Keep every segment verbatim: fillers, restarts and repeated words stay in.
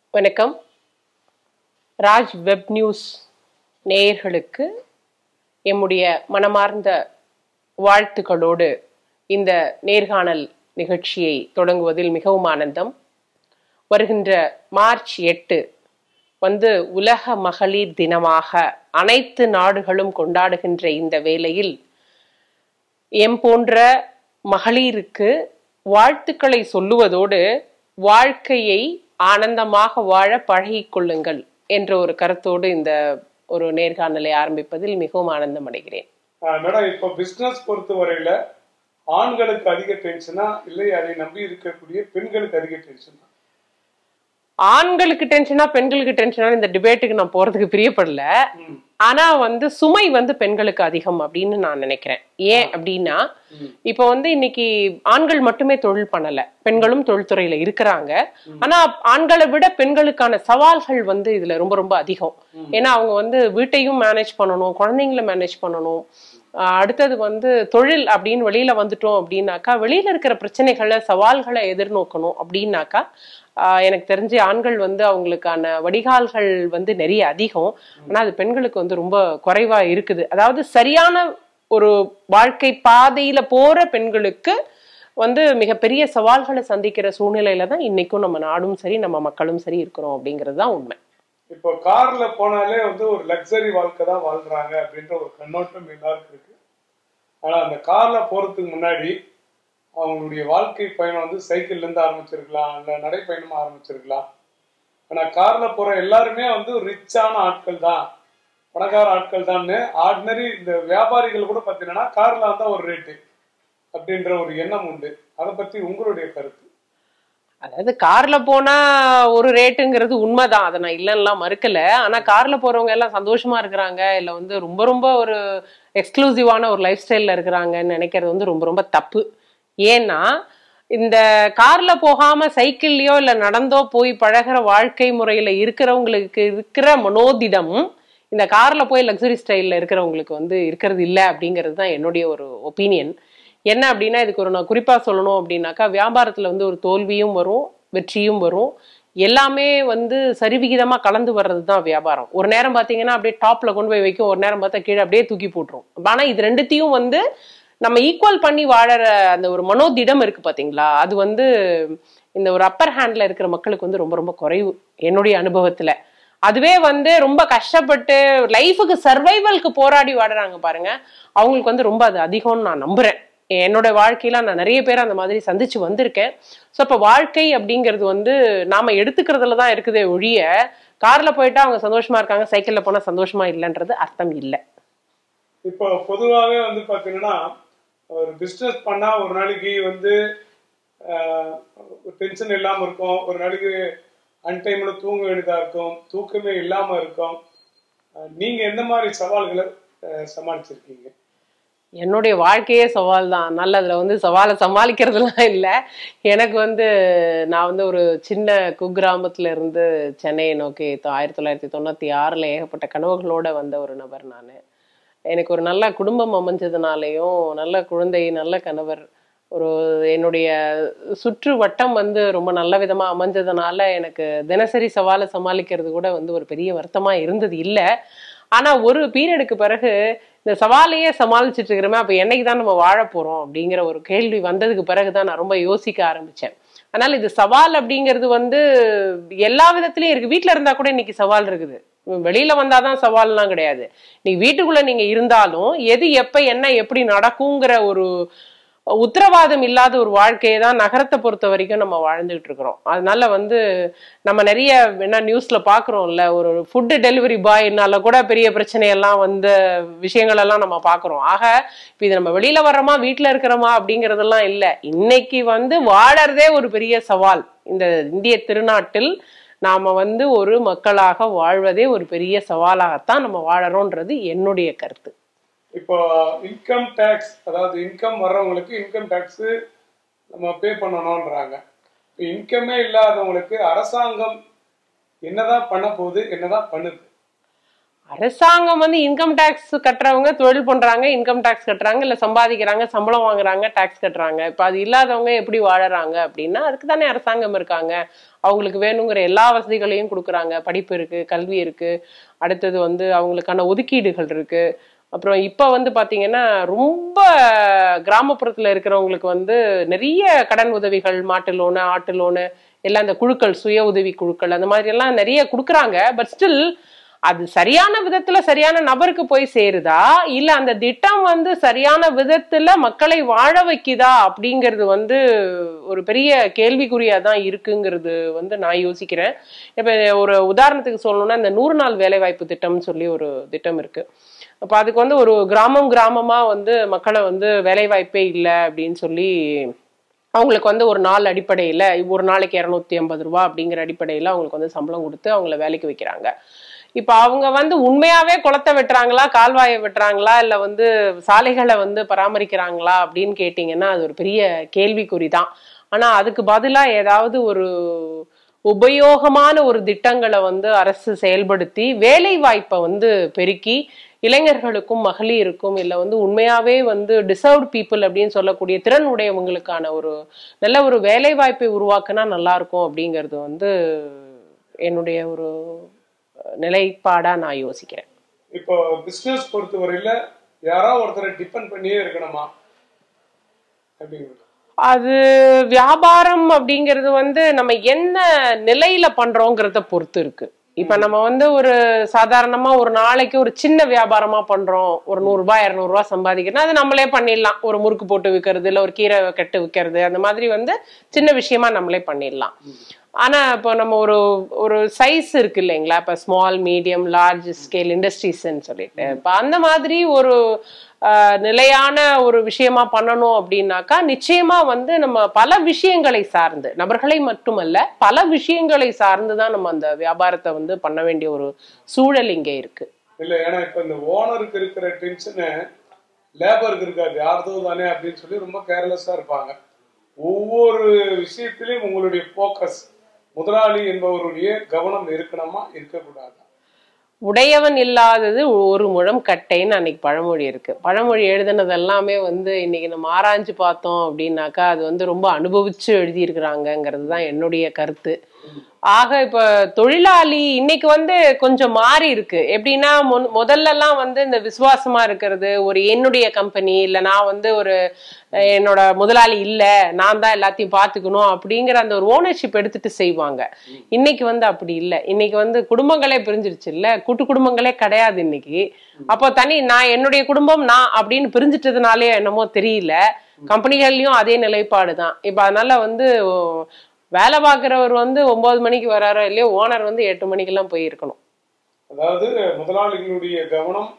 வணக்கம். Raj web news நேயர்களுக்கு எம்முடைய மனமார்ந்த வாழ்த்துக்களோடு இந்த நேர்காணல் நிகழ்ச்சியை தொடங்குவதில் மிகவும் ஆனந்தம். வருகின்ற மார்ச் எட்டு வந்து உலக மகளிர் தினமாக அனைத்து நாடுகளும் கொண்டாடுகின்ற இந்த வேளையில் எம் போன்ற மகளிருக்கு வாழ்த்துக்களை சொல்லுவதோடு வாழ்க்கையை ஆனந்தமாக வாழ பழகிக் கொள்ளுங்கள் என்ற ஒரு கருத்தோடு இந்த ஒரு நேர்காணலை ஆரம்பிப்பதில் மிகவும் ஆனந்தம் அடைகிறேன். மேடம், இப்போ பிசினஸ் பொறுத்த வரையில ஆண்களுக்கு அதிக டென்ஷனா இல்லை அதை நம்பி இருக்கக்கூடிய பெண்களுக்கு அதிக டென்ஷனா? ஆண்களுக்கு டென்ஷனா பெண்களுக்கு டென்ஷனா இந்த டிபேட்டுக்கு நான் போறதுக்கு பிரியப்படல. ஆனா வந்து சுமை வந்து பெண்களுக்கு அதிகம் அப்படின்னு நான் நினைக்கிறேன். ஏன் அப்படின்னா இப்ப வந்து இன்னைக்கு ஆண்கள் மட்டுமே தொழில் பண்ணல, பெண்களும் தொழில்துறையில இருக்கிறாங்க. ஆனா ஆண்களை விட பெண்களுக்கான சவால்கள் வந்து இதுல ரொம்ப ரொம்ப அதிகம். ஏன்னா அவங்க வந்து வீட்டையும் மேனேஜ் பண்ணணும், குழந்தைங்களை மேனேஜ் பண்ணணும். அடுத்தது வந்து தொழில் அப்படின்னு வெளியில வந்துட்டோம் அப்படின்னாக்கா வெளியில இருக்கிற பிரச்சனைகளை சவால்களை எதிர்நோக்கணும் அப்படின்னாக்கா ஆஹ் எனக்கு தெரிஞ்சு ஆண்கள் வந்து அவங்களுக்கான வடிகால்கள் வந்து நிறைய அதிகம். ஆனா அது பெண்களுக்கு வந்து ரொம்ப குறைவா இருக்குது. அதாவது சரியான ஒரு வாழ்க்கை பாதையில போற பெண்களுக்கு வந்து மிகப்பெரிய சவால்களை சந்திக்கிற சூழ்நிலையில தான் இன்னைக்கும் நம்ம நாடும் சரி நம்ம மக்களும் சரி இருக்கிறோம் அப்படிங்கிறது தான் உண்மை. இப்போ கார்ல போனாலே வந்து ஒரு லக்ஸரி வாழ்க்கை தான் வாழ்றாங்க அப்படின்ற ஒரு கண்ணோட்டம் எல்லாருக்கும் இருக்கு. ஆனா அந்த கார்ல போறதுக்கு முன்னாடி அவங்களுடைய வாழ்க்கை பயணம் வந்து சைக்கிள்ல இருந்து ஆரம்பிச்சிருக்கலாம், இல்ல நடைப்பயணமா ஆரம்பிச்சிருக்கலாம். ஆனா கார்ல போற எல்லாருமே வந்து ரிச்சான ஆட்கள் தான், பணக்கார ஆட்கள் தான். ஆர்டினரி இந்த வியாபாரிகள் கூட பாத்தீங்கன்னா கார்ல வந்தா ஒரு ரேட்டு அப்படின்ற ஒரு எண்ணம் உண்டு. அதை பத்தி உங்களுடைய கருத்து? அதாவது கார்ல போனா ஒரு ரேட்டுங்கிறது உண்மைதான், அதை நான் இல்லைன்னா மறுக்கல. ஆனா கார்ல போறவங்க எல்லாம் சந்தோஷமா இருக்கிறாங்க, இல்ல வந்து ரொம்ப ரொம்ப ஒரு எக்ஸ்க்ளூசிவான ஒரு லைஃப் ஸ்டைல்ல இருக்கிறாங்கன்னு நினைக்கிறது வந்து ரொம்ப ரொம்ப தப்பு. ஏன்னா இந்த கார்ல போகாம சைக்கிள்லயோ இல்ல நடந்தோ போய் பழகிற வாழ்க்கை முறையில இருக்கிறவங்களுக்கு இருக்கிற மனோதிடம் இந்த கார்ல போய் லக்ஸரி ஸ்டைல்ல இருக்கிறவங்களுக்கு வந்து இருக்கிறது இல்லை அப்படிங்கிறது தான் என்னுடைய ஒரு ஒப்பீனியன். என்ன அப்படின்னா இதுக்கு ஒரு நான் குறிப்பா சொல்லணும் அப்படின்னாக்கா வியாபாரத்துல வந்து ஒரு தோல்வியும் வரும் வெற்றியும் வரும். எல்லாமே வந்து சரிவிகிதமா கலந்து வர்றது தான் வியாபாரம். ஒரு நேரம் பாத்தீங்கன்னா அப்படியே டாப்ல கொண்டு போய் வைக்கும், ஒரு நேரம் பார்த்தா கீழே அப்படியே தூக்கி போட்டுரும். ஆனா இது ரெண்டுத்தையும் வந்து நம்ம ஈக்குவல் பண்ணி வாழற அந்த ஒரு மனோதிடம் இருக்கு பாத்தீங்களா, அது வந்து இந்த ஒரு அப்பர் ஹேண்ட்ல இருக்கிற மக்களுக்கு வந்து ரொம்ப ரொம்ப குறைவு என்னுடைய அனுபவத்துல. அதுவே வந்து ரொம்ப கஷ்டப்பட்டு லைஃபுக்கு சர்வைவல்க்கு போராடி வாடுறாங்க பாருங்க, அவங்களுக்கு வந்து ரொம்ப அது அதிகம்னு நான் நம்புறேன். என்னோட வாழ்க்கையில நான் நிறைய பேர் அந்த மாதிரி சந்திச்சு வந்திருக்கேன். ஸோ இப்போ வாழ்க்கை அப்படிங்கிறது வந்து நாம எடுத்துக்கிறதுல தான் இருக்குதே ஒழிய கார்ல போயிட்டா அவங்க சந்தோஷமா இருக்காங்க, சைக்கிள்ல போனா சந்தோஷமா இல்லைன்றது அர்த்தம் இல்லை. இப்போ பொதுவாகவே வந்து பாத்தீங்கன்னா ஒரு பிஸ்னஸ் பண்ணா ஒரு நாளைக்கு வந்து டென்ஷன் இல்லாம இருக்கும், ஒரு நாளைக்கு அன்டைம்ல தூங்க வேண்டியதா இருக்கும், தூக்கமே இல்லாம இருக்கும். நீங்க எந்த மாதிரி சவால்களை சமாளிச்சிருக்கீங்க? என்னுடைய வாழ்க்கையே சவால் தான். நல்லதுல வந்து சவாலை சமாளிக்கிறதுலாம் இல்லை. எனக்கு வந்து நான் வந்து ஒரு சின்ன குக்கிராமத்துல இருந்து சென்னையை நோக்கி ஆயிரத்தி தொள்ளாயிரத்தி தொண்ணூத்தி ஆறுல ஏகப்பட்ட கனவுகளோட வந்த ஒரு நபர் நான். எனக்கு ஒரு நல்ல குடும்பம் அமைஞ்சதுனாலையும் நல்ல குழந்தை நல்ல கணவர் ஒரு என்னுடைய சுற்று வட்டம் வந்து ரொம்ப நல்ல விதமா அமைஞ்சதுனால எனக்கு தினசரி சவாலை சமாளிக்கிறது கூட வந்து ஒரு பெரிய வருத்தமா இருந்தது இல்லை. ஆனா ஒரு பீரியடுக்கு பிறகு இந்த சவாலையே சமாளிச்சுட்டு இருக்கிறோமே அப்ப என்னைக்கு தான் நம்ம வாழ போறோம் அப்படிங்கிற ஒரு கேள்வி வந்ததுக்கு பிறகுதான் நான் ரொம்ப யோசிக்க ஆரம்பிச்சேன். அதனால இது சவால் அப்படிங்கிறது வந்து எல்லா விதத்திலயும் இருக்கு. வீட்டுல இருந்தா கூட இன்னைக்கு சவால் இருக்குது, வெளியில வந்தாதான் சவால்லாம் கிடையாது. நீங்க வீட்டுக்குள்ள நீங்க இருந்தாலும் எது எப்ப என்ன எப்படி நடக்குங்கிற ஒரு உத்தரவாதம் இல்லாத ஒரு வாழ்க்கையை தான் நகரத்தை பொறுத்த வரைக்கும் நம்ம வாழ்ந்துகிட்டு இருக்கிறோம். அதனால வந்து நம்ம நிறைய என்ன நியூஸ்ல பாக்குறோம்ல, ஒரு ஃபுட்டு டெலிவரி பாய்னால கூட பெரிய பிரச்சனையெல்லாம் வந்த விஷயங்கள் எல்லாம் நம்ம பாக்குறோம். ஆக இப்ப இது நம்ம வெளியில வர்றோமா வீட்டுல இருக்கிறோமா அப்படிங்கறதெல்லாம் இல்லை. இன்னைக்கு வந்து வாழறதே ஒரு பெரிய சவால். இந்த இந்திய திருநாட்டில் நாம வந்து ஒரு மக்களாக வாழ்வதே ஒரு பெரிய சவாலாகத்தான் நம்ம வாழறோம்ன்றது என்னுடைய கருத்து. இப்போ இன்கம் டேக்ஸ், அதாவது இன்கம் வர்றவங்களுக்கு இன்கம் டேக்ஸ் நம்ம பே பண்ணணும்ன்றாங்க. இன்கமே இல்லாதவங்களுக்கு அரசாங்கம் என்னதான் பண்ண போகுது, என்னதான் பண்ணுது? அரசாங்கம் வந்து இன்கம் டாக்ஸ் கட்டுறவங்க தொழில் பண்றாங்க, இன்கம் டாக்ஸ் கட்டுறாங்க, இல்ல சம்பாதிக்கிறாங்க, சம்பளம் வாங்குறாங்க, டாக்ஸ் கட்டுறாங்க. இப்ப அது இல்லாதவங்க எப்படி வாழறாங்க அப்படின்னா அதுக்கு தானே அரசாங்கம் இருக்காங்க. அவங்களுக்கு வேணுங்கிற எல்லா வசதிகளையும் கொடுக்குறாங்க. படிப்பு இருக்கு, கல்வி இருக்கு, அடுத்தது வந்து அவங்களுக்கான ஒதுக்கீடுகள் இருக்கு. அப்புறம் இப்ப வந்து பாத்தீங்கன்னா ரொம்ப கிராமப்புறத்துல இருக்கிறவங்களுக்கு வந்து நிறைய கடன் உதவிகள், மாட்டு லோனு, ஆட்டு லோனு, எல்லாம் இந்த குழுக்கள், சுய உதவி குழுக்கள், அந்த மாதிரி எல்லாம் நிறைய கொடுக்குறாங்க. பட் ஸ்டில் அது சரியான விதத்துல சரியான நபருக்கு போய் சேருதா, இல்ல அந்த திட்டம் வந்து சரியான விதத்துல மக்களை வாழ வைக்குதா அப்படிங்கிறது வந்து ஒரு பெரிய கேள்விக்குறியா தான் இருக்குங்கிறது வந்து நான் யோசிக்கிறேன். இப்ப ஒரு உதாரணத்துக்கு சொல்லணும்னா இந்த நூறு நாள் வேலை வாய்ப்பு திட்டம்னு சொல்லி ஒரு திட்டம் இருக்கு. அப்ப அதுக்கு வந்து ஒரு கிராமம் கிராமமா வந்து மக்களை வந்து வேலை வாய்ப்பே இல்லை அப்படின்னு சொல்லி அவங்களுக்கு வந்து ஒரு நாள் அடிப்படையில ஒரு நாளைக்கு இருநூத்தி ஐம்பது ரூபா அப்படிங்கிற அடிப்படையில அவங்களுக்கு வந்து சம்பளம் கொடுத்து அவங்கள வேலைக்கு வைக்கிறாங்க. இப்ப அவங்க வந்து உண்மையாவே குளத்தை வெட்டுறாங்களா, கால்வாயை வெட்டுறாங்களா, இல்ல வந்து சாலைகளை வந்து பராமரிக்கிறாங்களா அப்படின்னு கேட்டீங்கன்னா அது ஒரு பெரிய கேள்விக்குறி தான். ஆனா அதுக்கு பதிலா ஏதாவது ஒரு உபயோகமான ஒரு திட்டங்களை வந்து அரசு செயல்படுத்தி வேலை வாய்ப்பை வந்து பெருக்கி இளைஞர்களுக்கும் மகளிருக்கும் இல்ல வந்து உண்மையாவே வந்து டிசர்வ்ட் பீப்புள் அப்படின்னு சொல்லக்கூடிய திறன் உடையவங்களுக்கான ஒரு நல்ல ஒரு வேலை வாய்ப்பை உருவாக்குனா நல்லா இருக்கும் அப்படிங்கிறது வந்து என்னுடைய ஒரு நிலைப்பாடா நான் யோசிக்கிறேன். இப்போ பிசினஸ் பொறுத்தவரையில யாராவது ஒருத்தரை டிபெண்ட் பண்ணியே இருக்கணுமா அப்படிங்கிறது? அது வியாபாரம் அப்படிங்கிறது வந்து நம்ம என்ன நிலையில பண்றோங்கிறத பொறுத்து இருக்கு. இப்ப நம்ம வந்து ஒரு சாதாரணமா ஒரு நாளைக்கு ஒரு சின்ன வியாபாரமா பண்றோம், ஒரு நூறு ரூபாய் இருநூறு ரூபாய் சம்பாதிக்கணும், அது நம்மளே பண்ணிடலாம். ஒரு முறுக்கு போட்டு விற்கிறது, இல்ல ஒரு கீரை கட்டு விற்கிறது, அந்த மாதிரி வந்து சின்ன விஷயமா நம்மளே பண்ணிடலாம். ஆனா இப்போ நம்ம ஒரு ஒரு சைஸ் இருக்கு இல்லைங்களா, இப்ப ஸ்மால், மீடியம், லார்ஜ் ஸ்கேல் இண்டஸ்ட்ரீஸ்ன்னு சொல்லிட்டு இப்ப அந்த மாதிரி ஒரு நிலையான ஒரு விஷயமா பண்ணணும் அப்படின்னாக்கா நிச்சயமா வந்து நம்ம பல விஷயங்களை சார்ந்து, நபர்களை மட்டுமல்ல பல விஷயங்களை சார்ந்துதான் நம்ம அந்த வியாபாரத்தை வந்து பண்ண வேண்டிய ஒரு சூழல் இங்க இருக்கு. இல்ல ஏன்னா இப்ப இந்த ஓனருக்கு இருக்கிற டென்ஷனு லேபருக்கு இருக்காது, யார்தோ தானே அப்படின்னு சொல்லி ரொம்ப கேர்லெஸ்ஸா இருப்பாங்க. ஒவ்வொரு விஷயத்திலையும் உங்களுடைய போக்கஸ் முதலாளி என்பவருடைய கவனம் இருக்கணுமா, இருக்கக்கூடாது? உடையவன் இல்லாதது ஒரு முழம் கட்டைன்னு அன்னைக்கு பழமொழி இருக்கு. பழமொழி எழுதுனது எல்லாமே வந்து இன்னைக்கு நம்ம ஆராய்ஞ்சு பார்த்தோம் அப்படின்னாக்கா அது வந்து ரொம்ப அனுபவிச்சு எழுதியிருக்கிறாங்கிறது தான் என்னுடைய கருத்து. ஆக இப்ப தொழிலாளி இன்னைக்கு வந்து கொஞ்சம் மாறி இருக்கு. எப்படின்னா முதல்ல எல்லாம் வந்து இந்த விசுவாசமா இருக்கிறது, ஒரு என்னுடைய கம்பெனி இல்ல நான் வந்து ஒரு என்னோட முதலாளி இல்ல நான் தான் எல்லாத்தையும் பாத்துக்கணும் அப்படிங்கிற அந்த ஒரு ஓனர்ஷிப் எடுத்துட்டு செய்வாங்க. இன்னைக்கு வந்து அப்படி இல்லை. இன்னைக்கு வந்து குடும்பங்களே பிரிஞ்சிருச்சு இல்ல, கூட்டு குடும்பங்களே கிடையாது இன்னைக்கு. அப்போ தனி நான் என்னுடைய குடும்பம் நான் அப்படின்னு பிரிஞ்சிட்டதுனாலே என்னமோ தெரியல, கம்பெனிகள்லயும் அதே நிலைப்பாடுதான். இப்ப அதனால வந்து வேலை பார்க்கிறவர் வந்து ஒன்பது மணிக்கு வராரோ இல்லையோ ஓனர் வந்து எட்டு மணிக்கு எல்லாம் போய் இருக்கணும். அதாவது முதலாளிகளுடைய கவனம்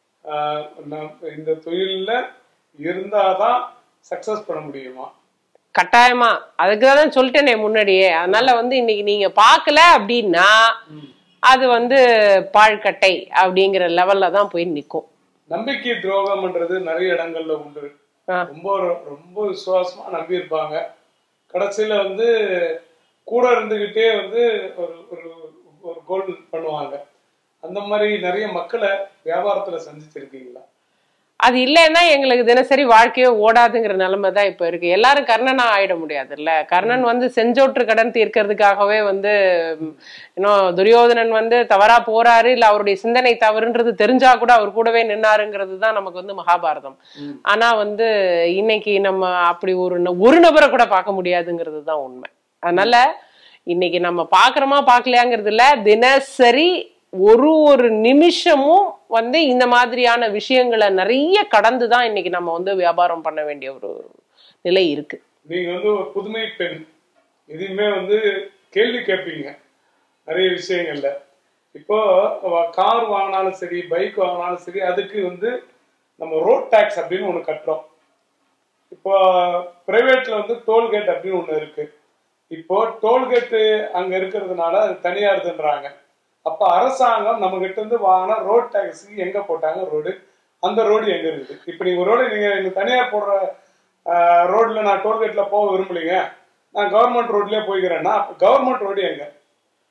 இந்த தொழில இருந்தாதான் சக்சஸ் பண்ண முடியுமா? கட்டாயமா. அதுக்குதான் சொல்லிட்டேனே முன்னாடியே. அதனால வந்து இன்னைக்கு நீங்க பாக்கல அப்படின்னா அது வந்து பாழ்கட்டை அப்படிங்கிற லெவல்ல தான் போய் நிற்கும். நம்பிக்கை துரோகம்ன்றது நிறைய இடங்கள்ல உண்டு. ரொம்ப ரொம்ப விசுவாசமா நம்பி இருப்பாங்க, கடைசியில வந்து கூட இருந்துகிட்டே வந்து ஒரு ஒரு கோல் பண்ணுவாங்க. அந்த மாதிரி நிறைய மக்களை வியாபாரத்துல சந்திச்சிருக்கீங்களா? அது இல்லைன்னா எங்களுக்கு தினசரி வாழ்க்கையோ ஓடாதுங்கிற நிலைமை தான் இப்ப இருக்கு. எல்லாரும் கர்ணனா ஆயிட முடியாது இல்ல. கர்ணன் வந்து செஞ்சோற்று கடன் தீர்க்கிறதுக்காகவே வந்து இன்னும் துரியோதனன் வந்து தவறா போறாரு இல்ல அவருடைய சிந்தனை தவறுன்றது தெரிஞ்சா கூட அவர் கூடவே நின்னாருங்கிறது தான் நமக்கு வந்து மகாபாரதம். ஆனா வந்து இன்னைக்கு நம்ம அப்படி ஒரு ஒரு நபரை கூட பார்க்க முடியாதுங்கிறது தான் உண்மை. அதனால இன்னைக்கு நம்ம பாக்குறோமா பாக்கலையாங்கிறது இல்ல, தினசரி ஒரு ஒரு நிமிஷமும் வந்து இந்த மாதிரியான விஷயங்களை நிறைய கடந்துதான் இன்னைக்கு நம்ம வந்து வியாபாரம் பண்ண வேண்டிய ஒரு நிலை இருக்கு. நீங்க வந்து ஒரு புதுமை பெண், எதுவுமே வந்து கேள்வி கேட்பீங்க நிறைய விஷயங்கள்ல. இப்போ கார் வாங்கினாலும் சரி, பைக் வாங்கினாலும் சரி, அதுக்கு வந்து நம்ம ரோட் டாக்ஸ் அப்படின்னு ஒண்ணு கட்டுறோம். இப்போ பிரைவேட்ல வந்து டோல்கேட் அப்படின்னு ஒண்ணு இருக்கு. இப்போ டோல்கேட்டு அங்க இருக்கிறதுனால அது தனியாருதுன்றாங்க. அப்ப அரசாங்கம் நம்ம கிட்ட இருந்து வாங்கினா ரோட் டாக்ஸுக்கு எங்க போட்டாங்க ரோடு, அந்த ரோடு எங்க இருக்குது? இப்ப நீங்க ஒரு ரோடு நீங்க தனியார் போடுற ரோட்ல நான் டோல்கேட்ல போக விரும்பலீங்க, நான் கவர்மெண்ட் ரோட்லயே போய்க்கிறேன்னா கவர்மெண்ட் ரோடு எங்க?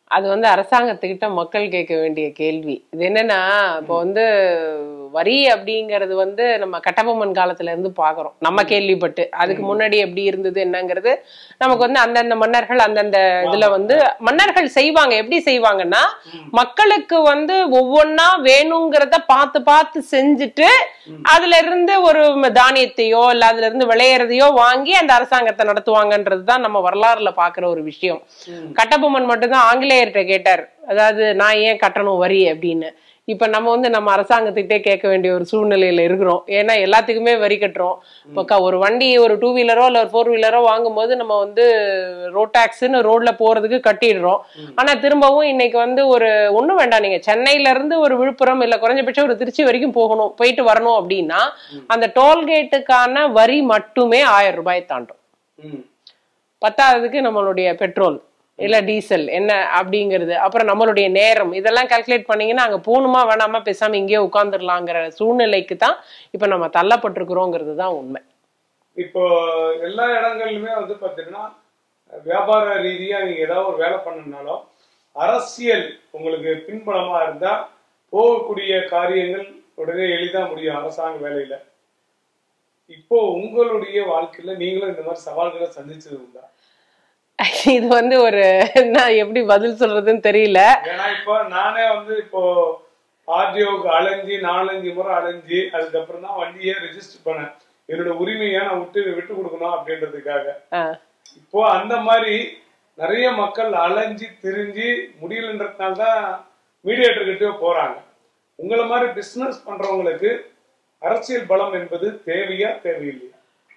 அது வந்து அரசாங்கத்துக்கிட்ட மக்கள் கேட்க வேண்டிய கேள்வி. இது என்னன்னா, இப்போ வந்து வரி அப்படிங்கிறது வந்து நம்ம கட்டபொம்மன் காலத்துல இருந்து பாக்குறோம், நம்ம கேள்விப்பட்டு. அதுக்கு முன்னாடி எப்படி இருந்தது என்னங்கிறது நமக்கு வந்து அந்தந்த மன்னர்கள் அந்தந்த இதுல வந்து மன்னர்கள் செய்வாங்க. எப்படி செய்வாங்கன்னா, மக்களுக்கு வந்து ஒவ்வொன்னா வேணுங்கிறத பார்த்து பார்த்து செஞ்சுட்டு அதுல இருந்து ஒரு தானியத்தையோ இல்ல அதுல இருந்து விளையறதையோ வாங்கி அந்த அரசாங்கத்தை நடத்துவாங்கன்றதுதான் நம்ம வரலாறுல பாக்குற ஒரு விஷயம். கட்டபொம்மன் மட்டும்தான் ஆங்கிலேயர்கிட்ட கேட்டார், அதாவது நான் ஏன் கட்டணும் வரி அப்படின்னு. இப்ப நம்ம வந்து நம்ம அரசாங்கத்திட்டே கேட்க வேண்டிய ஒரு சூழ்நிலையில இருக்கிறோம். ஏன்னா எல்லாத்துக்குமே வரி கட்டுறோம். இப்போ ஒரு வண்டி ஒரு டூ வீலரோ இல்ல ஒரு ஃபோர் வீலரோ வாங்கும் போது நம்ம வந்து ரோட் டாக்ஸ்ன்னு ரோட்ல போறதுக்கு கட்டிடுறோம். ஆனா திரும்பவும் இன்னைக்கு வந்து ஒரு ஒண்ணும் வேண்டாம், நீங்க சென்னையில இருந்து ஒரு விழுப்புரம் இல்ல குறைஞ்சபட்சம் ஒரு திருச்சி வரைக்கும் போகணும், போயிட்டு வரணும் அப்படின்னா அந்த டோல்கேட்டுக்கான வரி மட்டுமே ஆயிரம் ரூபாய் தாண்டும். பத்தாவதுக்கு நம்மளுடைய பெட்ரோல் இல்ல டீசல் என்ன அப்படிங்கிறது, அப்புறம் நம்மளுடைய நேரம், இதெல்லாம் கால்குலேட் பண்ணீங்கன்னா அங்க போகணுமா வேணாமா பேசாம இங்கேயே உட்கார்ந்துடலாங்கிற சூழ்நிலைக்கு தான் இப்ப நம்ம தள்ளப்பட்டிருக்கிறோங்கிறது தான் உண்மை. இப்போ எல்லா இடங்கள்லுமே வந்து பாத்தீங்கன்னா வியாபார ரீதியா நீங்க ஏதாவது ஒரு வேலை பண்ணணும்னாலும் அரசியல் உங்களுக்கு பின்புலமா இருந்தா போகக்கூடிய காரியங்கள் உடனே எளிதா முடியும் அரசாங்க வேலையில. இப்போ உங்களுடைய வாழ்க்கையில நீங்களும் இந்த மாதிரி சவால்களை சந்திச்சது உண்டா? இது வந்து ஒரு நான் எப்படி பதில் சொல்றதுன்னு தெரியல. ஏன்னா இப்போ நானே வந்து இப்போ ஆர்டிஓக்கு அலைஞ்சி நாலஞ்சு முறை அலைஞ்சி அதுக்கப்புறம் தான் வண்டியே ரெஜிஸ்டர் பண்ணேன், என்னோட உரிமையை நான் விட்டு விட்டு கொடுக்கணும் அப்படின்றதுக்காக. இப்போ அந்த மாதிரி நிறைய மக்கள் அலைஞ்சி திரிஞ்சு முடியலன்றதுனால தான் மீடியேட்டர் கிட்டே போறாங்க. உங்களை மாதிரி பிசினஸ் பண்றவங்களுக்கு அரசியல் பலம் என்பது தேவையா தேவையில்லையா?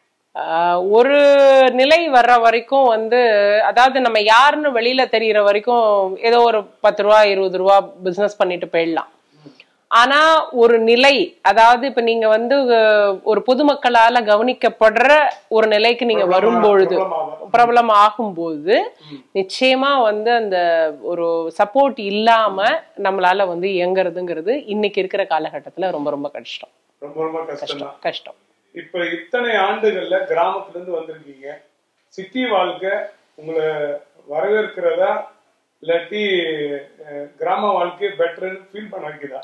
ஒரு நிலை வர்ற வரைக்கும் வந்து, அதாவது நம்ம யாருன்னு வெளியில தெரியற வரைக்கும் ஏதோ ஒரு பத்து ரூபா இருபது ரூபா பிசினஸ் பண்ணிட்டு போயிடலாம். ஆனா ஒரு நிலை, அதாவது இப்ப நீங்க வந்து ஒரு பொதுமக்களால கவனிக்கப்படுற ஒரு நிலைக்கு நீங்க வரும்பொழுது, பிரபலம் ஆகும்போது நிச்சயமா வந்து அந்த ஒரு சப்போர்ட் இல்லாம நம்மளால வந்து இயங்குறதுங்கிறது இன்னைக்கு இருக்கிற காலகட்டத்துல ரொம்ப ரொம்ப கஷ்டம். ரொம்ப ரொம்ப கஷ்டம் கஷ்டம். இப்ப இத்தனை ஆண்டுகள்ல கிராமத்துல இருந்து வந்திருக்கீங்க, சிட்டி வாழ்க்கை உங்களை வரவேற்கிறதா இல்லாட்டி கிராம வாழ்க்கை பெட்டர்னு ஃபீல் பண்ண வைக்குதா?